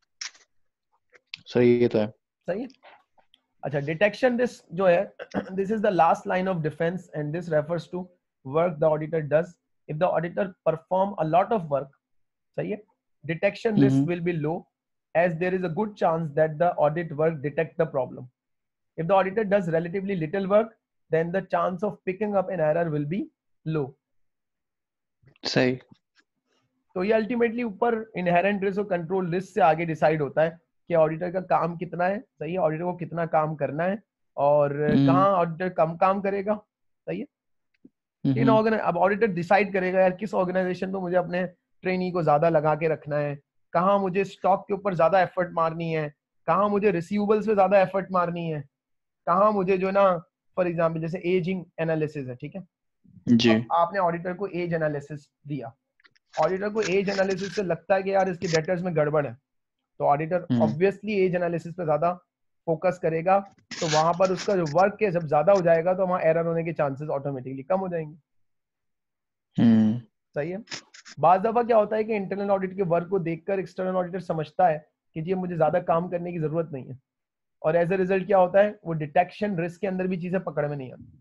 सही है तो है। सही है। अच्छा, डिटेक्शन रिस्क जो है, this is the last line of defence and this refers to work the auditor does if the auditor perform a lot of work. सही है, detection risk will be low as there is a good chance that the audit work detect the problem. If the auditor does relatively little work, then the chance of picking up an error will be low. सही। तो ये ultimately ऊपर inherent risk और control risk से आगे decide होता है कि ऑडिटर का काम कितना है। सही है, ऑडिटर को कितना काम करना है और कहाँ ऑडिटर कम काम करेगा। सही है, इन ऑर्गेनाइज अब ऑडिटर डिसाइड करेगा यार किस ऑर्गेनाइजेशन में मुझे अपने ट्रेनी को ज्यादा लगा के रखना है, कहाँ मुझे स्टॉक के ऊपर ज्यादा एफर्ट मारनी है, कहाँ मुझे रिसीवेबल्स पे ज्यादा एफर्ट मारनी है, कहाँ मुझे जो ना फॉर एग्जांपल जैसे एजिंग एनालिसिस है, ठीक है जी। अब आपने ऑडिटर को एज एनालिसिस दिया, ऑडिटर को एज एनालिसिस से लगता है कि यार इसके डेटर्स में गड़बड़ है, तो ऑडिटर ऑब्वियसली एज एनालिसिस पे ज्यादा फोकस करेगा तो वहां पर उसका जो वर्क है जब ज्यादा हो जाएगा तो वहां एरर होने के चांसेस ऑटोमेटिकली कम हो जाएंगे। हम्म सही है। बाज दफा क्या होता है कि इंटरनल ऑडिट के वर्क को देखकर एक्सटर्नल ऑडिटर समझता है कि जी मुझे ज्यादा काम करने की जरूरत नहीं है, और एज ए रिजल्ट क्या होता है, वो डिटेक्शन रिस्क के अंदर भी चीजें पकड़ में नहीं आती।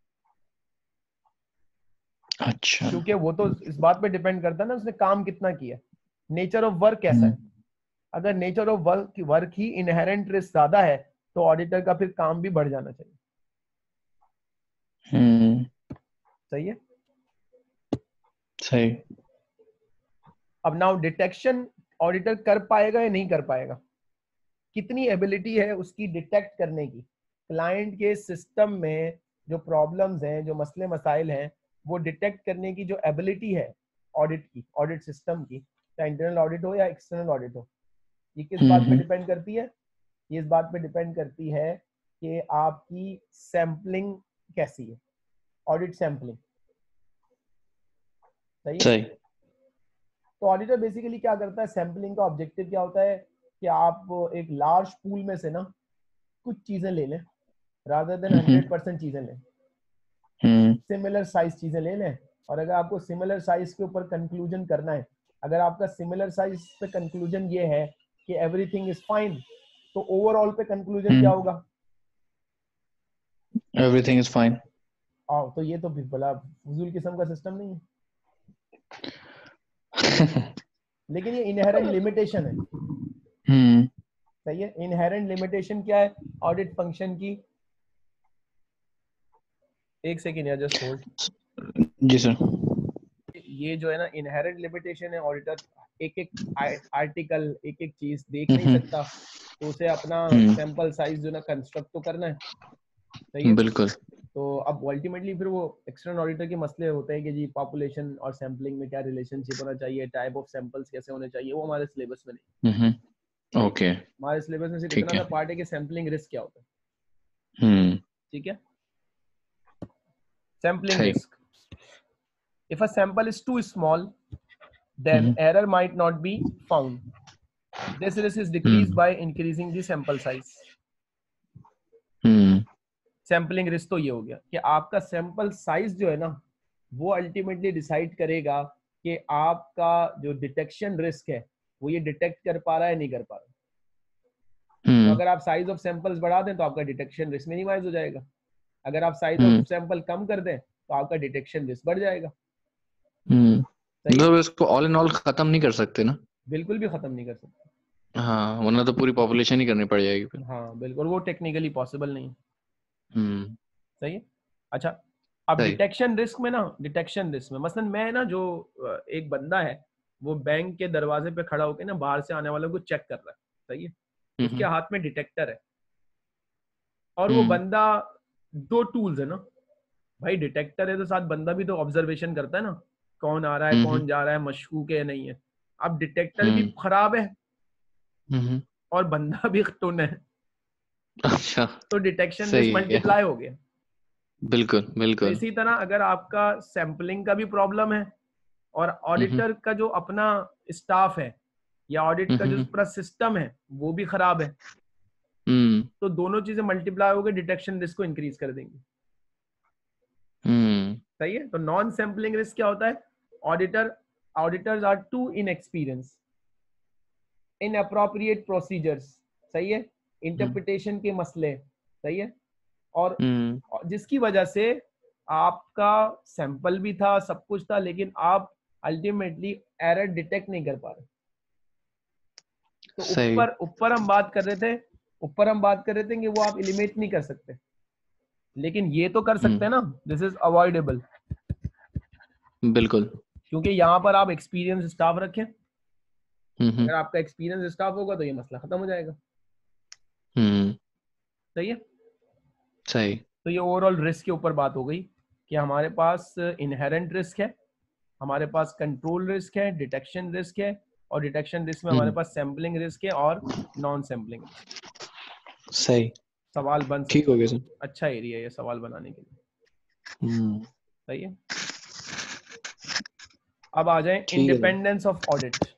अच्छा। क्योंकि वो तो इस बात पे डिपेंड करता है ना उसने काम कितना किया, नेचर ऑफ वर्क कैसा है। हम्म अगर नेचर ऑफ वर्क वर्क ही इनहेरेंट रिस्क ज्यादा है तो ऑडिटर का फिर काम भी बढ़ जाना चाहिए। हम्म सही है। सही। अब नाउ डिटेक्शन ऑडिटर कर पाएगा या नहीं कर पाएगा, कितनी एबिलिटी है उसकी डिटेक्ट करने की, क्लाइंट के सिस्टम में जो प्रॉब्लम्स हैं, जो मसले मसाइल हैं, वो डिटेक्ट करने की जो एबिलिटी है ऑडिट की, ऑडिट सिस्टम की, चाहे इंटरनल ऑडिट हो या एक्सटर्नल ऑडिट हो, ये किस हम्म बात पे हम्म डिपेंड करती है? ये इस बात पे डिपेंड करती है कि आपकी सैम्पलिंग कैसी है, ऑडिट सैम्पलिंग। सही है। सही। तो ऑडिटर बेसिकली क्या करता है, सैम्पलिंग का ऑब्जेक्टिव क्या होता है कि आप एक लार्ज पूल में से ना कुछ चीजें ले लें, rather than hmm hundred percent चीजें लें, हम्म सिमिलर साइज चीजें ले लें। और अगर आपको सिमिलर साइज के ऊपर कंक्लूजन करना है, अगर आपका सिमिलर साइज पे कंक्लूजन ये है कि एवरीथिंग इज फाइन, तो ओवरऑल पे कंक्लूजन क्या हम्म होगा? Everything is fine. आओ, तो ये तो फिर बड़ा फजूल किस्म का सिस्टम नहीं है, लेकिन ये इनहेरेंट लिमिटेशन है। हम्म सही है। इनहेरेंट लिमिटेशन क्या है ऑडिट फंक्शन की? एक सेकेंड या जस्ट होल्ड। जी सर। ये जो है ना इनहेरेंट लिमिटेशन है, ऑडिटर एक एक आर्टिकल, एक एक चीज देख नहीं हम्म सकता, तो उसे अपना हम्म सैंपल साइज जो ना कंस्ट्रक्ट तो करना है। सही है। बिल्कुल। तो अब अल्टीमेटली फिर वो एक्सटर्नल ऑडिटर के मसले होते हैं कि जी पॉपुलेशन और सैम्पलिंग में क्या रिलेशनशिप होना चाहिए, टाइप ऑफ सैंपल्स कैसे होने चाहिए, वो हमारे सिलेबस में नहीं। हम्म सही है। ओके। हमारे सिलेबस में सिर्फ ठीक इतना है। सा पार्ट है कि सैम्पलिंग रिस्क क्या होता है। हम्म ठीक है। सैम्पलिंग सही। Risk, if a sample is too small then hmm error might not be found. This risk is decreased hmm by increasing the sample size. हम्म सैम्पलिंग रिस्क तो ये हो गया कि आपका सैंपल साइज जो है ना वो अल्टीमेटली डिसाइड करेगा कि आपका जो डिटेक्शन रिस्क है वो ये डिटेक्ट कर पा रहा है नहीं कर पा रहा। तो हम्म अगर आप साइज ऑफ सैंपल्स बढ़ा दें तो आपका डिटेक्शन रिस्क मिनिमाइज हो जाएगा, अगर आप साइज ऑफ हम्म सैंपल कम कर दें तो आपका डिटेक्शन रिस्क बढ़ जाएगा। हम्म सही है। मतलब इसको ऑल इन ऑल खत्म नहीं कर सकते ना। बिल्कुल भी खत्म नहीं कर सकते। हाँ, वरना तो पूरी पॉपुलेशन ही करनी पड़ जाएगी फिर। हाँ बिल्कुल, वो टेक्निकली पॉसिबल नहीं। हम्म सही है। अच्छा, अब सही। डिटेक्शन रिस्क में ना, डिटेक्शन रिस्क में मसलन मैं ना जो अ, एक बंदा है वो बैंक के दरवाजे पे खड़ा होकर ना बाहर से आने वालों को चेक कर रहा है। सही है। उसके हम्म हाथ में डिटेक्टर है और वो हम्म बंदा, दो टूल्स है ना भाई, डिटेक्टर है तो साथ बंदा भी तो ऑब्जर्वेशन करता है ना, कौन आ रहा है हम्म कौन जा रहा है, मशकूक है नहीं है। अब डिटेक्टर भी हम्म खराब है हम्म और बंदा भी टुन है, अच्छा। तो डिटेक्शन रिस्क सही है। मल्टीप्लाई हो गया। बिल्कुल तो बिल्कुल। इसी तरह अगर आपका सैंपलिंग का भी प्रॉब्लम है और हम्म ऑडिटर का जो अपना स्टाफ है या ऑडिट का जो हम्म पूरा सिस्टम है वो भी खराब है, हम्म तो दोनों चीजें मल्टीप्लाई होकर डिटेक्शन रिस्क को इंक्रीज कर देंगी। हम्म सही है। तो नॉन सैम्पलिंग रिस्क क्या होता है? Auditor auditors are too inexperience, inappropriate procedures. सही है। हम्म इंटरप्रिटेशन के मसले। सही है। और हम्म जिसकी वजह से आपका सैंपल भी था, सब कुछ था, लेकिन आप अल्टीमेटली एरर डिटेक्ट नहीं कर पा रहे। तो सही। ऊपर ऊपर हम बात कर रहे थे, ऊपर हम बात कर रहे थे कि वो आप एलिमिनेट नहीं कर सकते, लेकिन ये तो कर सकते हैं हम्म ना, दिस इज अवॉइडेबल। बिल्कुल। क्योंकि यहाँ पर आप एक्सपीरियंस स्टाफ रखें, हम्म अगर आपका एक्सपीरियंस स्टाफ होगा तो ये मसला खत्म हो जाएगा। हम्म सही है। सही। तो ये ओवरऑल रिस्क के ऊपर बात हो गई कि हमारे पास इनहेरेंट रिस्क है, हमारे पास कंट्रोल रिस्क है, डिटेक्शन रिस्क है, और डिटेक्शन रिस्क में हमारे हम्म पास सैम्पलिंग रिस्क है और नॉन सैम्पलिंग रिस्क। सही। सवाल बन ठीक सकता हो है, गया सर। अच्छा एरिया है ये सवाल बनाने के लिए। हम्म सही है। अब आ जाए ठीक है sir. Independence of audit.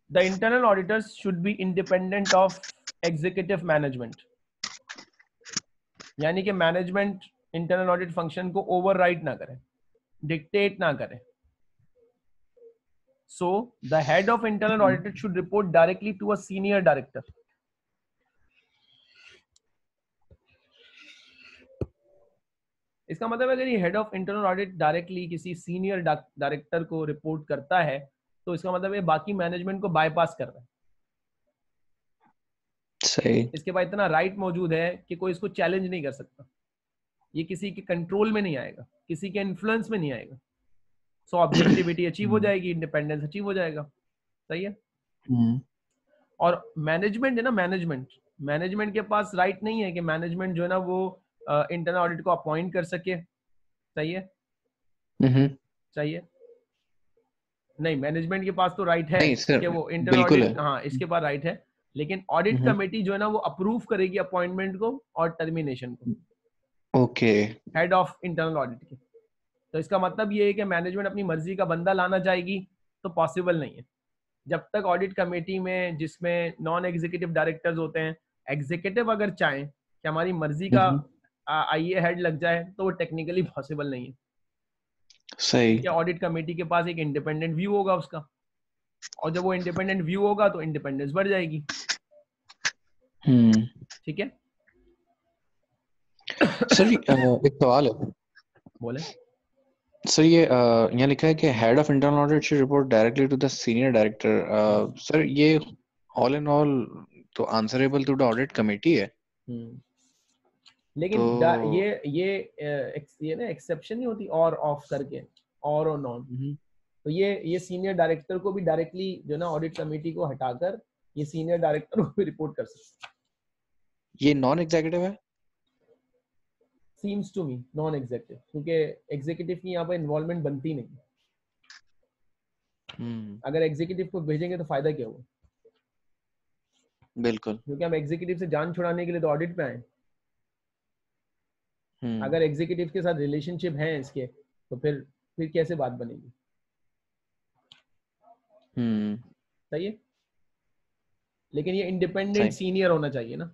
The internal auditors should be independent of executive management. यानी कि मैनेजमेंट इंटरनल ऑडिट फंक्शन को ओवरराइड ना करे, डिक्टेट ना करे. So the head of internal audit should report directly to a senior director. इसका मतलब अगर ये head of internal audit directly किसी सीनियर डायरेक्टर को रिपोर्ट करता है तो इसका मतलब ये बाकी मैनेजमेंट को बाईपास कर रहा है. सही. इसके बाद इतना राइट मौजूद है कि कोई इसको चैलेंज नहीं कर सकता. ये किसी के कंट्रोल में नहीं आएगा, किसी के इन्फ्लुएंस में नहीं आएगा. सो ऑब्जेक्टिविटी अचीव हो जाएगी, इंडिपेंडेंस अचीव हो जाएगा. सही है. और मैनेजमेंट है ना, मैनेजमेंट मैनेजमेंट के पास राइट नहीं है कि मैनेजमेंट जो है ना वो इंटरनल uh, ऑडिट को अपॉइंट कर सके. सही है. सही है. नहीं, मैनेजमेंट के पास तो राइट है कि वो इंटरनल ऑडिट, हाँ इसके पास राइट है, लेकिन ऑडिट कमेटी जो है ना वो अप्रूव करेगी अपॉइंटमेंट को और टर्मिनेशन को. Okay. Head of internal audit के. तो इसका मतलब ये है कि मैनेजमेंट अपनी मर्जी का बंदा लाना चाहेगी तो पॉसिबल नहीं है. जब तक ऑडिट कमेटी में जिसमें नॉन एग्जीक्यूटिव डायरेक्टर्स होते हैं, एग्जीक्यूटिव अगर चाहें कि हमारी मर्जी का आईए हेड लग जाए तो वो टेक्निकली पॉसिबल नहीं है. सही. क्या ऑडिट कमेटी के पास एक इंडिपेंडेंट व्यू होगा उसका, और जब वो इंडिपेंडेंट व्यू होगा तो इंडिपेंडेंस बढ़ जाएगी. ठीक है. सर एक सवाल है. बोले. सर ये यहाँ लिखा है कि head of internal audit should report directly to the senior director. Sir ये ऑल इन ऑल तो answerable to the audit committee है. लेकिन तो, ये ये ये ना एक्सेप्शन नहीं होती और ऑफ करके, और और नॉन. तो ये ये सीनियर डायरेक्टर को भी डायरेक्टली जो ना ऑडिट कमेटी को हटाकर ये सीनियर डायरेक्टर को भी रिपोर्ट कर सकते. ये नॉन एग्जीक्यूटिव है. Seems to me non executive, क्योंकि एग्जीक्यूटिव की यहाँ पर इन्वॉल्वमेंट बनती नहीं. hmm. अगर एग्जीक्यूटिव को भेजेंगे तो फायदा क्या होगा. बिल्कुल. क्योंकि हम एग्जीक्यूटिव से जान छुड़ाने के लिए तो ऑडिट पे आए. hmm. अगर एग्जीक्यूटिव के साथ रिलेशनशिप है इसके तो फिर फिर कैसे बात बनेगी. hmm. सही है. लेकिन ये इंडिपेंडेंट सीनियर होना चाहिए ना.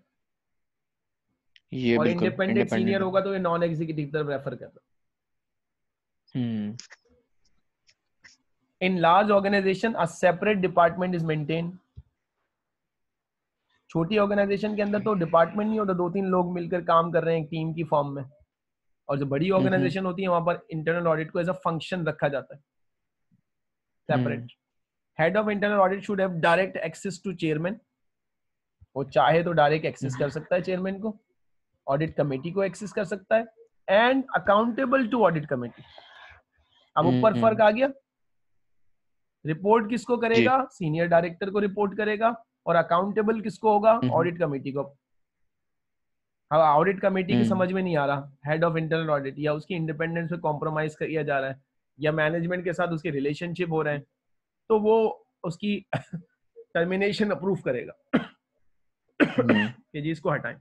ये और इंडिपेंडेंट सीनियर होगा तो ये नॉन एग्जीक्यूटिव तरफ रेफर कर रहा. In large organization a separate department is maintain. छोटी ऑर्गेनाइजेशन के अंदर तो डिपार्टमेंट नहीं होता, दो तीन लोग मिलकर काम कर रहे हैं टीम की फॉर्म में. और जो बड़ी ऑर्गेनाइजेशन होती है वहां पर इंटरनल ऑडिट को एज अ फंक्शन रखा जाता है separate. Head of internal audit should have direct access to chairman. वो चाहे तो डायरेक्ट एक्सेस कर सकता है चेयरमैन को, ऑडिट कमेटी को एक्सेस कर सकता है, and accountable to audit committee. अब ऊपर फर्क आ गया. रिपोर्ट किसको करेगा, सीनियर डायरेक्टर को रिपोर्ट करेगा, और अकाउंटेबल किसको होगा, ऑडिट कमेटी को. अब ऑडिट कमेटी की समझ में नहीं आ रहा हेड ऑफ इंटरनल ऑडिट, या उसकी इंडिपेंडेंस पे कॉम्प्रोमाइज किया जा रहा है, या मैनेजमेंट के साथ उसके रिलेशनशिप हो रहे हैं, तो वो उसकी टर्मिनेशन अप्रूव करेगा कि जी इसको हटाएं.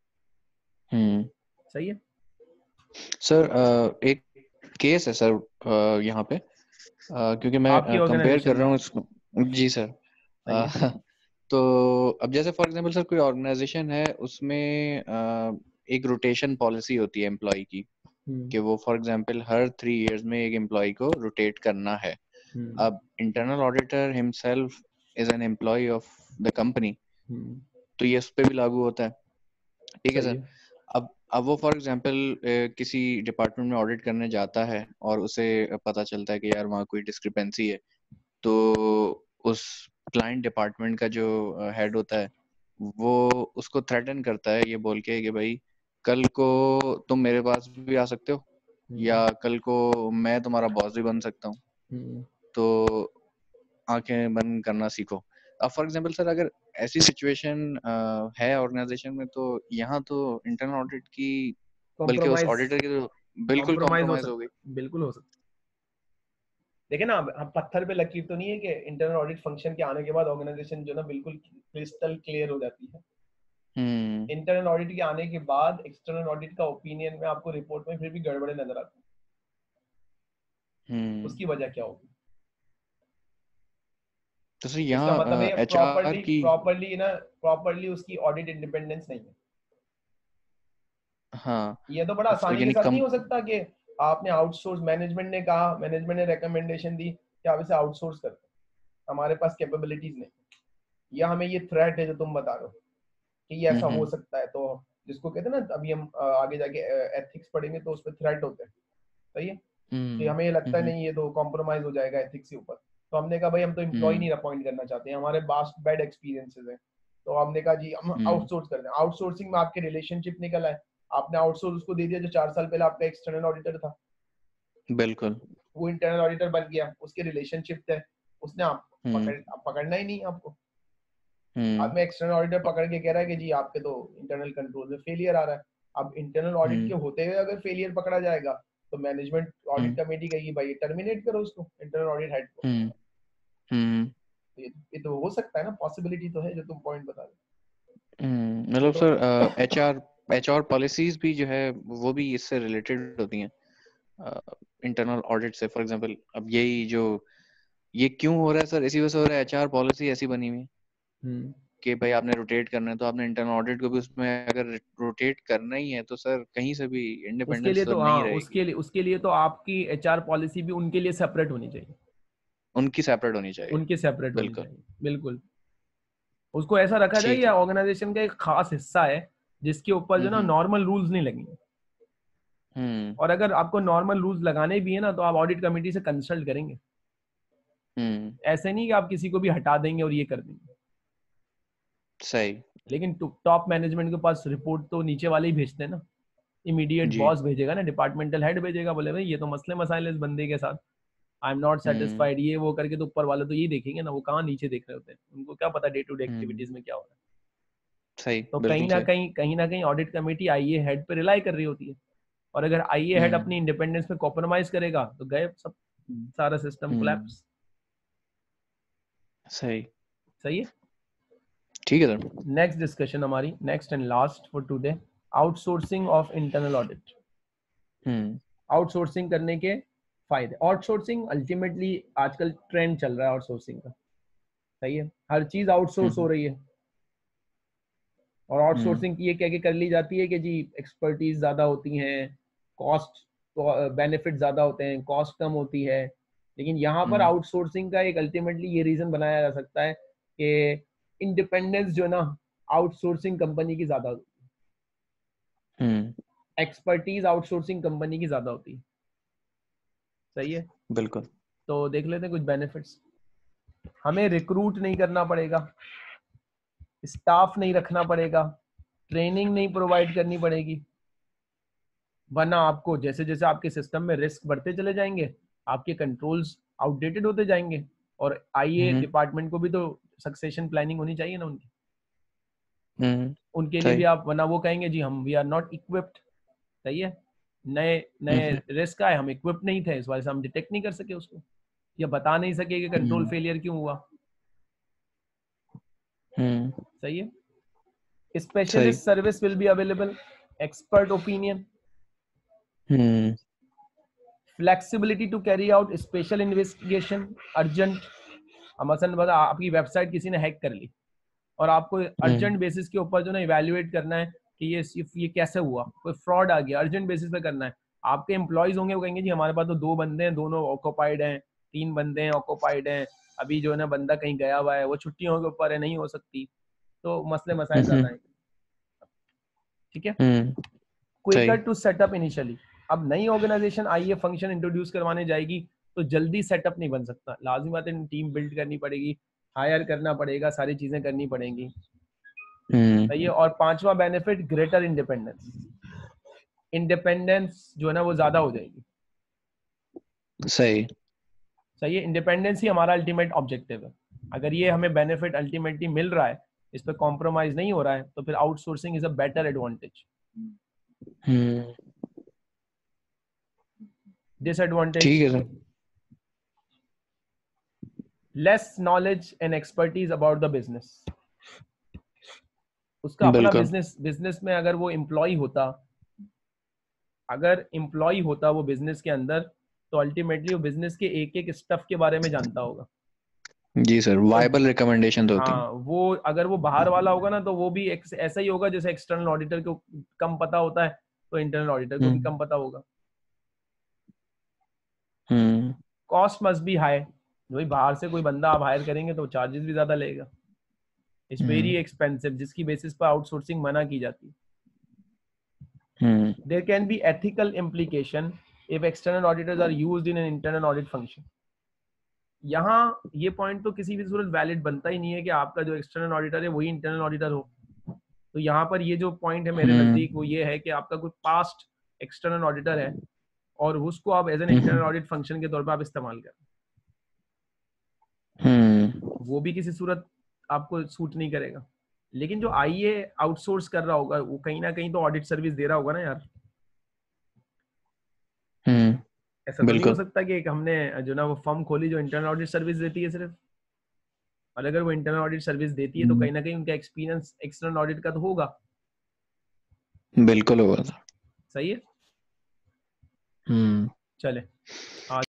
सही है. सर एक केस है सर यहाँ पे, क्योंकि मैं कंपेयर कर रहा हूँ इसको. जी सर. तो अब जैसे फॉर एग्जांपल सर कोई ऑर्गेनाइजेशन है, उसमें एक रोटेशन पॉलिसी होती है एम्प्लॉय की, कि वो फॉर एग्जांपल हर थ्री इयर्स में एक एम्प्लॉय को रोटेट करना है. अब internal auditor himself is an employee of the company, तो ये उस पे भी लागू होता है. ठीक है सर. अब अब वो फॉर एग्जांपल किसी डिपार्टमेंट में ऑडिट करने जाता है और उसे पता चलता है कि यार वहाँ कोई डिस्क्रिपेंसी है, तो उस क्लाइंट डिपार्टमेंट का जो हेड होता है वो उसको थ्रेटन करता है ये बोल के कि भाई कल को तुम मेरे पास भी आ सकते हो, या कल को मैं तुम्हारा बॉस भी बन सकता हूँ, तो आंखें बंद करना सीखो. अब फॉर एग्जांपल सर अगर ऐसी सिचुएशन है ऑर्गेनाइजेशन में, तो यहाँ तो इंटरनल ऑडिट की बल्कि उस ऑडिटर की तो बिल्कुल कॉम्प्रोमाइज हो गई. बिल्कुल हो सकता. देखे ना, हम पत्थर पे लकीर तो नहीं है कि इंटरनल ऑडिट फंक्शन के आने के बाद ऑर्गेनाइजेशन जो ना बिल्कुल क्रिस्टल क्लियर हो जाती है. इंटरनल ऑडिट के आने के बाद एक्सटर्नल ऑडिट का ओपिनियन में आपको रिपोर्ट में फिर भी गड़बड़े नजर आती है. उसकी वजह क्या होगी. तो सर इसका मतलब यहाँ ये एचआर प्रॉपर्ली की, प्रॉपर्ली ना प्रॉपर्ली उसकी ऑडिट इंडिपेंडेंस नहीं है। हाँ ये तो बड़ा तो फ- आसानी के यानी साथ नहीं कम, हो सकता कि आपने आउटसोर्स, मैनेजमेंट ने कहा, मैनेजमेंट ने रिकमेंडेशन दी कि आप इसे आउटसोर्स करते हैं, हमारे पास कैपेबिलिटीज नहीं, या हमें ये थ्रेट है जो तुम बता रहे हो कि ये हम्म ऐसा हो हम्म सकता है, तो जिसको कहते हैं ना, अभी हम अ, आगे जाके एथिक्स पढ़ेंगे तो उस पर थ्रेट होते हैं, सही है, कि हम्म हमें ये लगता है हम्म नहीं ये तो कॉम्प्रोमाइज हो जाएगा एथिक्स के ऊपर, तो हमने कहा भाई हम तो एम्प्लॉय हम्म नहीं अपॉइंट करना चाहते हैं, हमारे पास बैड एक्सपीरियंसेस हैं, तो हमने कहा जी हम हम्म, आउटसोर्स कर दें। आउटसोर्सिंग में आपके रिलेशनशिप निकल आए, आपने आउटसोर्स उसको दे दिया जो चार साल पहले आपका एक्सटर्नल ऑडिटर था, बिल्कुल। वो इंटरनल ऑडिटर बन गया, उसके रिलेशनशिप थे, उसने आप हम्म पकड़ आप पकड़ना ही नहीं आपको। हम्म बाद में एक्सटर्नल ऑडिटर पकड़ के कह रहा है कि जी आपके तो इंटरनल कंट्रोल में फेलियर आ रहा है। अब इंटरनल ऑडिट के हम्म होते हुए अगर फेलियर पकड़ा जाएगा तो मैनेजमेंट ऑडिट हम्म कमेटी कहेगी भाई टर्मिनेट करो उसको, इंटरनल ऑडिट हेड को। हम्म हम्म तो ये, ये तो हो सकता है ना, पॉसिबिलिटी तो है जो तुम पॉइंट बता रहे हम्म, हो। ये मतलब तो sir H R H R policies भी जो है वो भी इससे रिलेटेड होती हैं, इंटरनल ऑडिट से। फॉर एग्जांपल अब यही जो ये क्यों हो रहा है सर, इसी वजह से हो रहा है, एचआर पॉलिसी ऐसी बनी हुई है हम्म कि भाई आपने रोटेट करना है तो आपने इंटरनल ऑडिट को भी उसमें अगर रोटेट करना ही है तो सर कहीं से भी उसके इंडिपेंडेंस लिए तो तो नहीं हाँ, उसके रहेगी, लिए उसके लिए तो आपकी एचआर पॉलिसी भी उनके लिए सेपरेट होनी चाहिए, उनकी सेपरेट होनी चाहिए। उनके सेपरेट होनी बिल्कुल। चाहिए, बिल्कुल। उसको ऐसा रखा जाए ठीक या है। ऑर्गेनाइजेशन का एक खास हिस्सा है जिसके ऊपर जो हम्म ना हम्म नॉर्मल रूल्स नहीं लगेंगे। हम्म और अगर आपको नॉर्मल रूल्स लगाने भी है ना तो आप ऑडिट कमेटी से कंसल्ट करेंगे, हम्म, ऐसे नहीं कि आप किसी को भी हटा देंगे और ये कर देंगे। सही। लेकिन टॉप मैनेजमेंट के पास रिपोर्ट तो नीचे वाले ही भेजते हैं ना, इमीडिएट जी। बॉस भेजेगा ना, डिपार्टमेंटल हेड भेजेगा, बोले भाई ये तो मसले मसाइल है इस बंदे के साथ, I am not hmm satisfied, ये वो करके, तो ऊपर वाले तो यही देखेंगे ना, वो कहाँ नीचे देख रहे होते हैं, उनको क्या पता डे टू डे हम्म, एक्टिविटीज में क्या हो रहा है। सही, तो कहीं बिल्कुल ना सही। कहीं कहीं ना कहीं ऑडिट कमेटी आईए हेड पे रिलाई कर रही होती है, और अगर आईए हेड हम्म अपनी इंडिपेंडेंस पे कॉम्प्रोमाइज करेगा तो गए सब, सारा सिस्टम हम्म, कोलैप्स। सही। सही है। ठीक है सर। नेक्स्ट डिस्कशन हमारी, next and last for today, outsourcing of internal audit. हम्म आउटसोर्सिंग करने के फायदे। आउटसोर्सिंग अल्टीमेटली आजकल ट्रेंड चल रहा है आउटसोर्सिंग का, सही है, हर चीज आउटसोर्स हो हम्म रही है, और हम्म आउटसोर्सिंग की ये कह के कर ली जाती है कि जी एक्सपर्टीज ज्यादा होती हैं, कॉस्ट बेनिफिट ज्यादा होते हैं, कॉस्ट कम होती है। लेकिन यहाँ पर हम्म आउटसोर्सिंग का एक अल्टीमेटली ये रीजन बनाया जा सकता है कि इंडिपेंडेंस जो है ना आउटसोर्सिंग कंपनी की ज्यादा होती हम्म, है, एक्सपर्टीज आउटसोर्सिंग कंपनी की ज्यादा होती है, सही है। बिल्कुल। तो देख लेते हैं कुछ बेनिफिट्स। हमें रिक्रूट नहीं करना पड़ेगा, स्टाफ नहीं रखना पड़ेगा, ट्रेनिंग नहीं प्रोवाइड करनी पड़ेगी, वरना आपको जैसे जैसे आपके सिस्टम में रिस्क बढ़ते चले जाएंगे, आपके कंट्रोल्स आउटडेटेड होते जाएंगे, और आईए हम्म डिपार्टमेंट को भी तो सक्सेशन प्लानिंग होनी चाहिए ना उनकी, हम्म, उनके लिए भी सही। आप, वरना वो कहेंगे जी हम वी आर नॉट इक्विप्ड, सही है, नए नए हम्म रिस्क आए, हम इक्विप्ड नहीं थे, इस वजह से हम डिटेक्ट नहीं कर सके उसको, या बता नहीं सके कि कंट्रोल हम्म फेलियर क्यों हुआ, हम्म, सही है। सही। Specialist service will be available, expert opinion, hmm flexibility to carry out special investigation, urgent, मसलन बता आपकी वेबसाइट किसी ने हैक कर ली और आपको हम्म अर्जेंट बेसिस के ऊपर जो ना इवेल्युएट करना है कि ये ये कैसे हुआ, कोई फ्रॉड आ गया, अर्जेंट बेसिस पे करना है। आपके एम्प्लॉयज होंगे वो कहेंगे जी हमारे पास तो दो बंदे हैं, दोनों ऑक्योपाइड हैं, तीन बंदे हैं ऑक्योपाइड हैं, अभी जो है ना बंदा कहीं गया हुआ है, वो छुट्टियों के ऊपर है, नहीं हो सकती, तो मसले मसाइल ज्यादा हम्म हैं, ठीक है। हम्म, सही। क्विकर टू सेटअप इनिशियली, अब नई ऑर्गेनाइजेशन आई ये फंक्शन इंट्रोड्यूस करवाने जाएगी तो जल्दी सेटअप नहीं बन सकता, लाजिम बात है टीम बिल्ड करनी पड़ेगी, हायर करना पड़ेगा, सारी चीजें करनी पड़ेंगी, हम्म, सही है। और पांचवा बेनिफिट ग्रेटर इंडिपेंडेंस, इंडिपेंडेंस जो है ना वो ज्यादा हो जाएगी, सही। सही है। इंडिपेंडेंस ही हमारा अल्टीमेट ऑब्जेक्टिव है, अगर ये हमें बेनिफिट अल्टीमेटली मिल रहा है, इस पर कॉम्प्रोमाइज नहीं हो रहा है, तो फिर outsourcing is a better advantage. हम्म, डिसएडवांटेज, ठीक है sir. Less knowledge and expertise about the business, उसका अपना बिल्कुल। बिजनेस, बिजनेस में अगर वो एम्प्लॉय होता, अगर एम्प्लॉय होता वो बिजनेस के अंदर, तो अल्टीमेटली वो बिजनेस के एक एक स्टफ के बारे में जानता होगा, जी सर, वायबल रिकमेंडेशन होती है। हाँ, वो अगर वो बाहर वाला होगा ना तो वो भी एक, ऐसा ही होगा जैसे एक्सटर्नल ऑडिटर को कम पता होता है तो इंटरनल ऑडिटर को भी हम्म कम पता होगा। हम्म कॉस्ट मस्ट बी हाई, भाई बाहर से कोई बंदा आप हायर करेंगे तो चार्जेस भी ज्यादा लेगा। इट्स वेरी हम्म एक्सपेंसिव, जिसकी बेसिस पर आउटसोर्सिंग मना की जाती है। हम्म there can be ethical implication if external auditors are used in an internal audit function. यहाँ ये पॉइंट तो किसी भी सूरत वैलिड बनता ही नहीं है कि आपका जो एक्सटर्नल ऑडिटर है वही इंटरनल ऑडिटर हो। तो यहाँ पर ये जो पॉइंट है मेरे हम्म नजदीक वो ये है कि आपका कोई पास्ट एक्सटर्नल ऑडिटर है और उसको आप as an internal hmm audit function के तौर पर आप इस्तेमाल करें, हम्म वो भी किसी सूरत आपको सूट नहीं करेगा। लेकिन जो आईए आउटसोर्स कर रहा होगा वो कहीं ना कहीं तो ऑडिट सर्विस दे रहा होगा ना यार। ऐसा हम्म तो नहीं हो बिल्कुल। सकता कि एक हमने जो ना वो फर्म खोली जो इंटरनल ऑडिट सर्विस देती है सिर्फ, और अगर वो इंटरनल ऑडिट सर्विस देती है तो हम्म, कहीं ना कहीं उनका एक्सपीरियंस एक्सटर्नल ऑडिट का तो होगा। बिल्कुल होगा सर। सही है। हम्म चले।